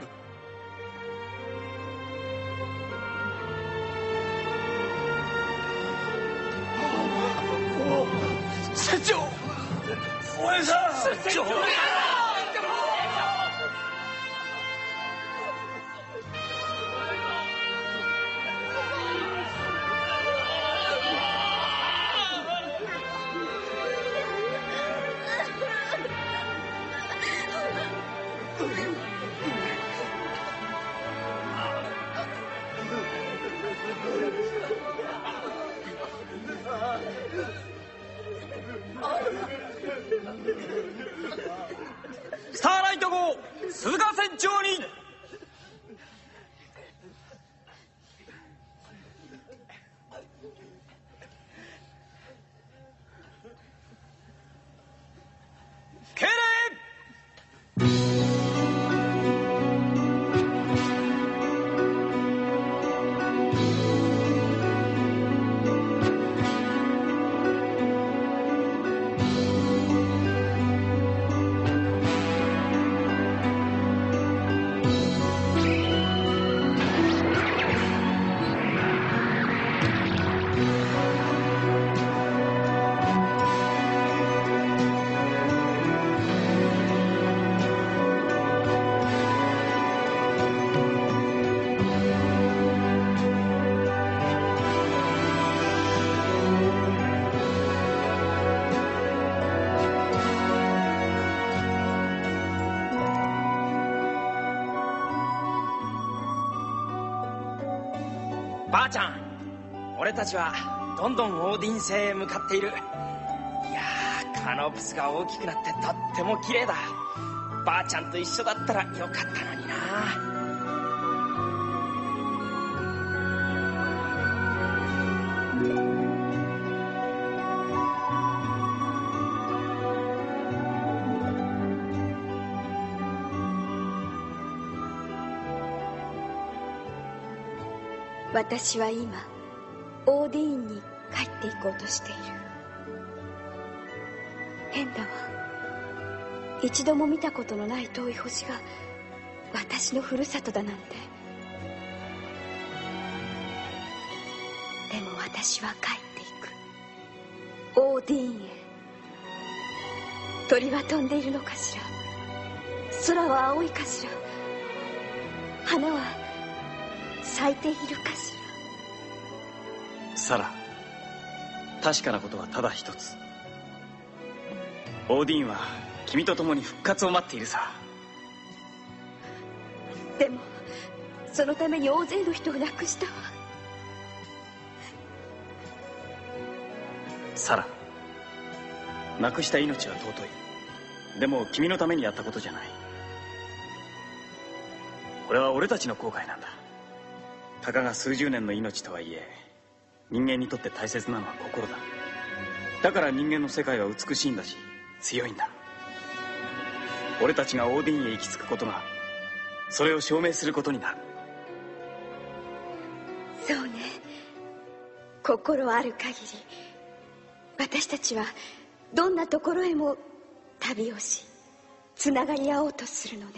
船長。お前さん。船長。スターライト号鈴鹿船長に。敬礼。 ばあちゃん、俺たちはどんどんオーディン星へ向かっている。いやー、カノプスが大きくなってとっても綺麗だ。ばあちゃんと一緒だったらよかったのにな。 私は今オーディーンに帰っていこうとしている。変だわ。一度も見たことのない遠い星が私のふるさとだなんて。でも私は帰っていく。オーディーンへ。鳥は飛んでいるのかしら。空は青いかしら。花は咲いているかしら。 サラ、確かなことはただ一つ。オーディーンは君と共に復活を待っているさ。 でもそのために大勢の人を亡くしたわ。 サラ、亡くした命は尊い。でも君のためにやったことじゃない。これは俺たちの後悔なんだ。たかが数十年の命とはいえ、人間にとって大切なのは心だ。だから人間の世界は美しいんだし強いんだ。俺たちがオーディーンへ行き着くことがそれを証明することになる。 そうね。心ある限り私たちはどんなところへも旅をしつながり合おうとするのね。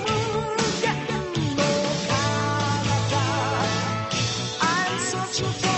you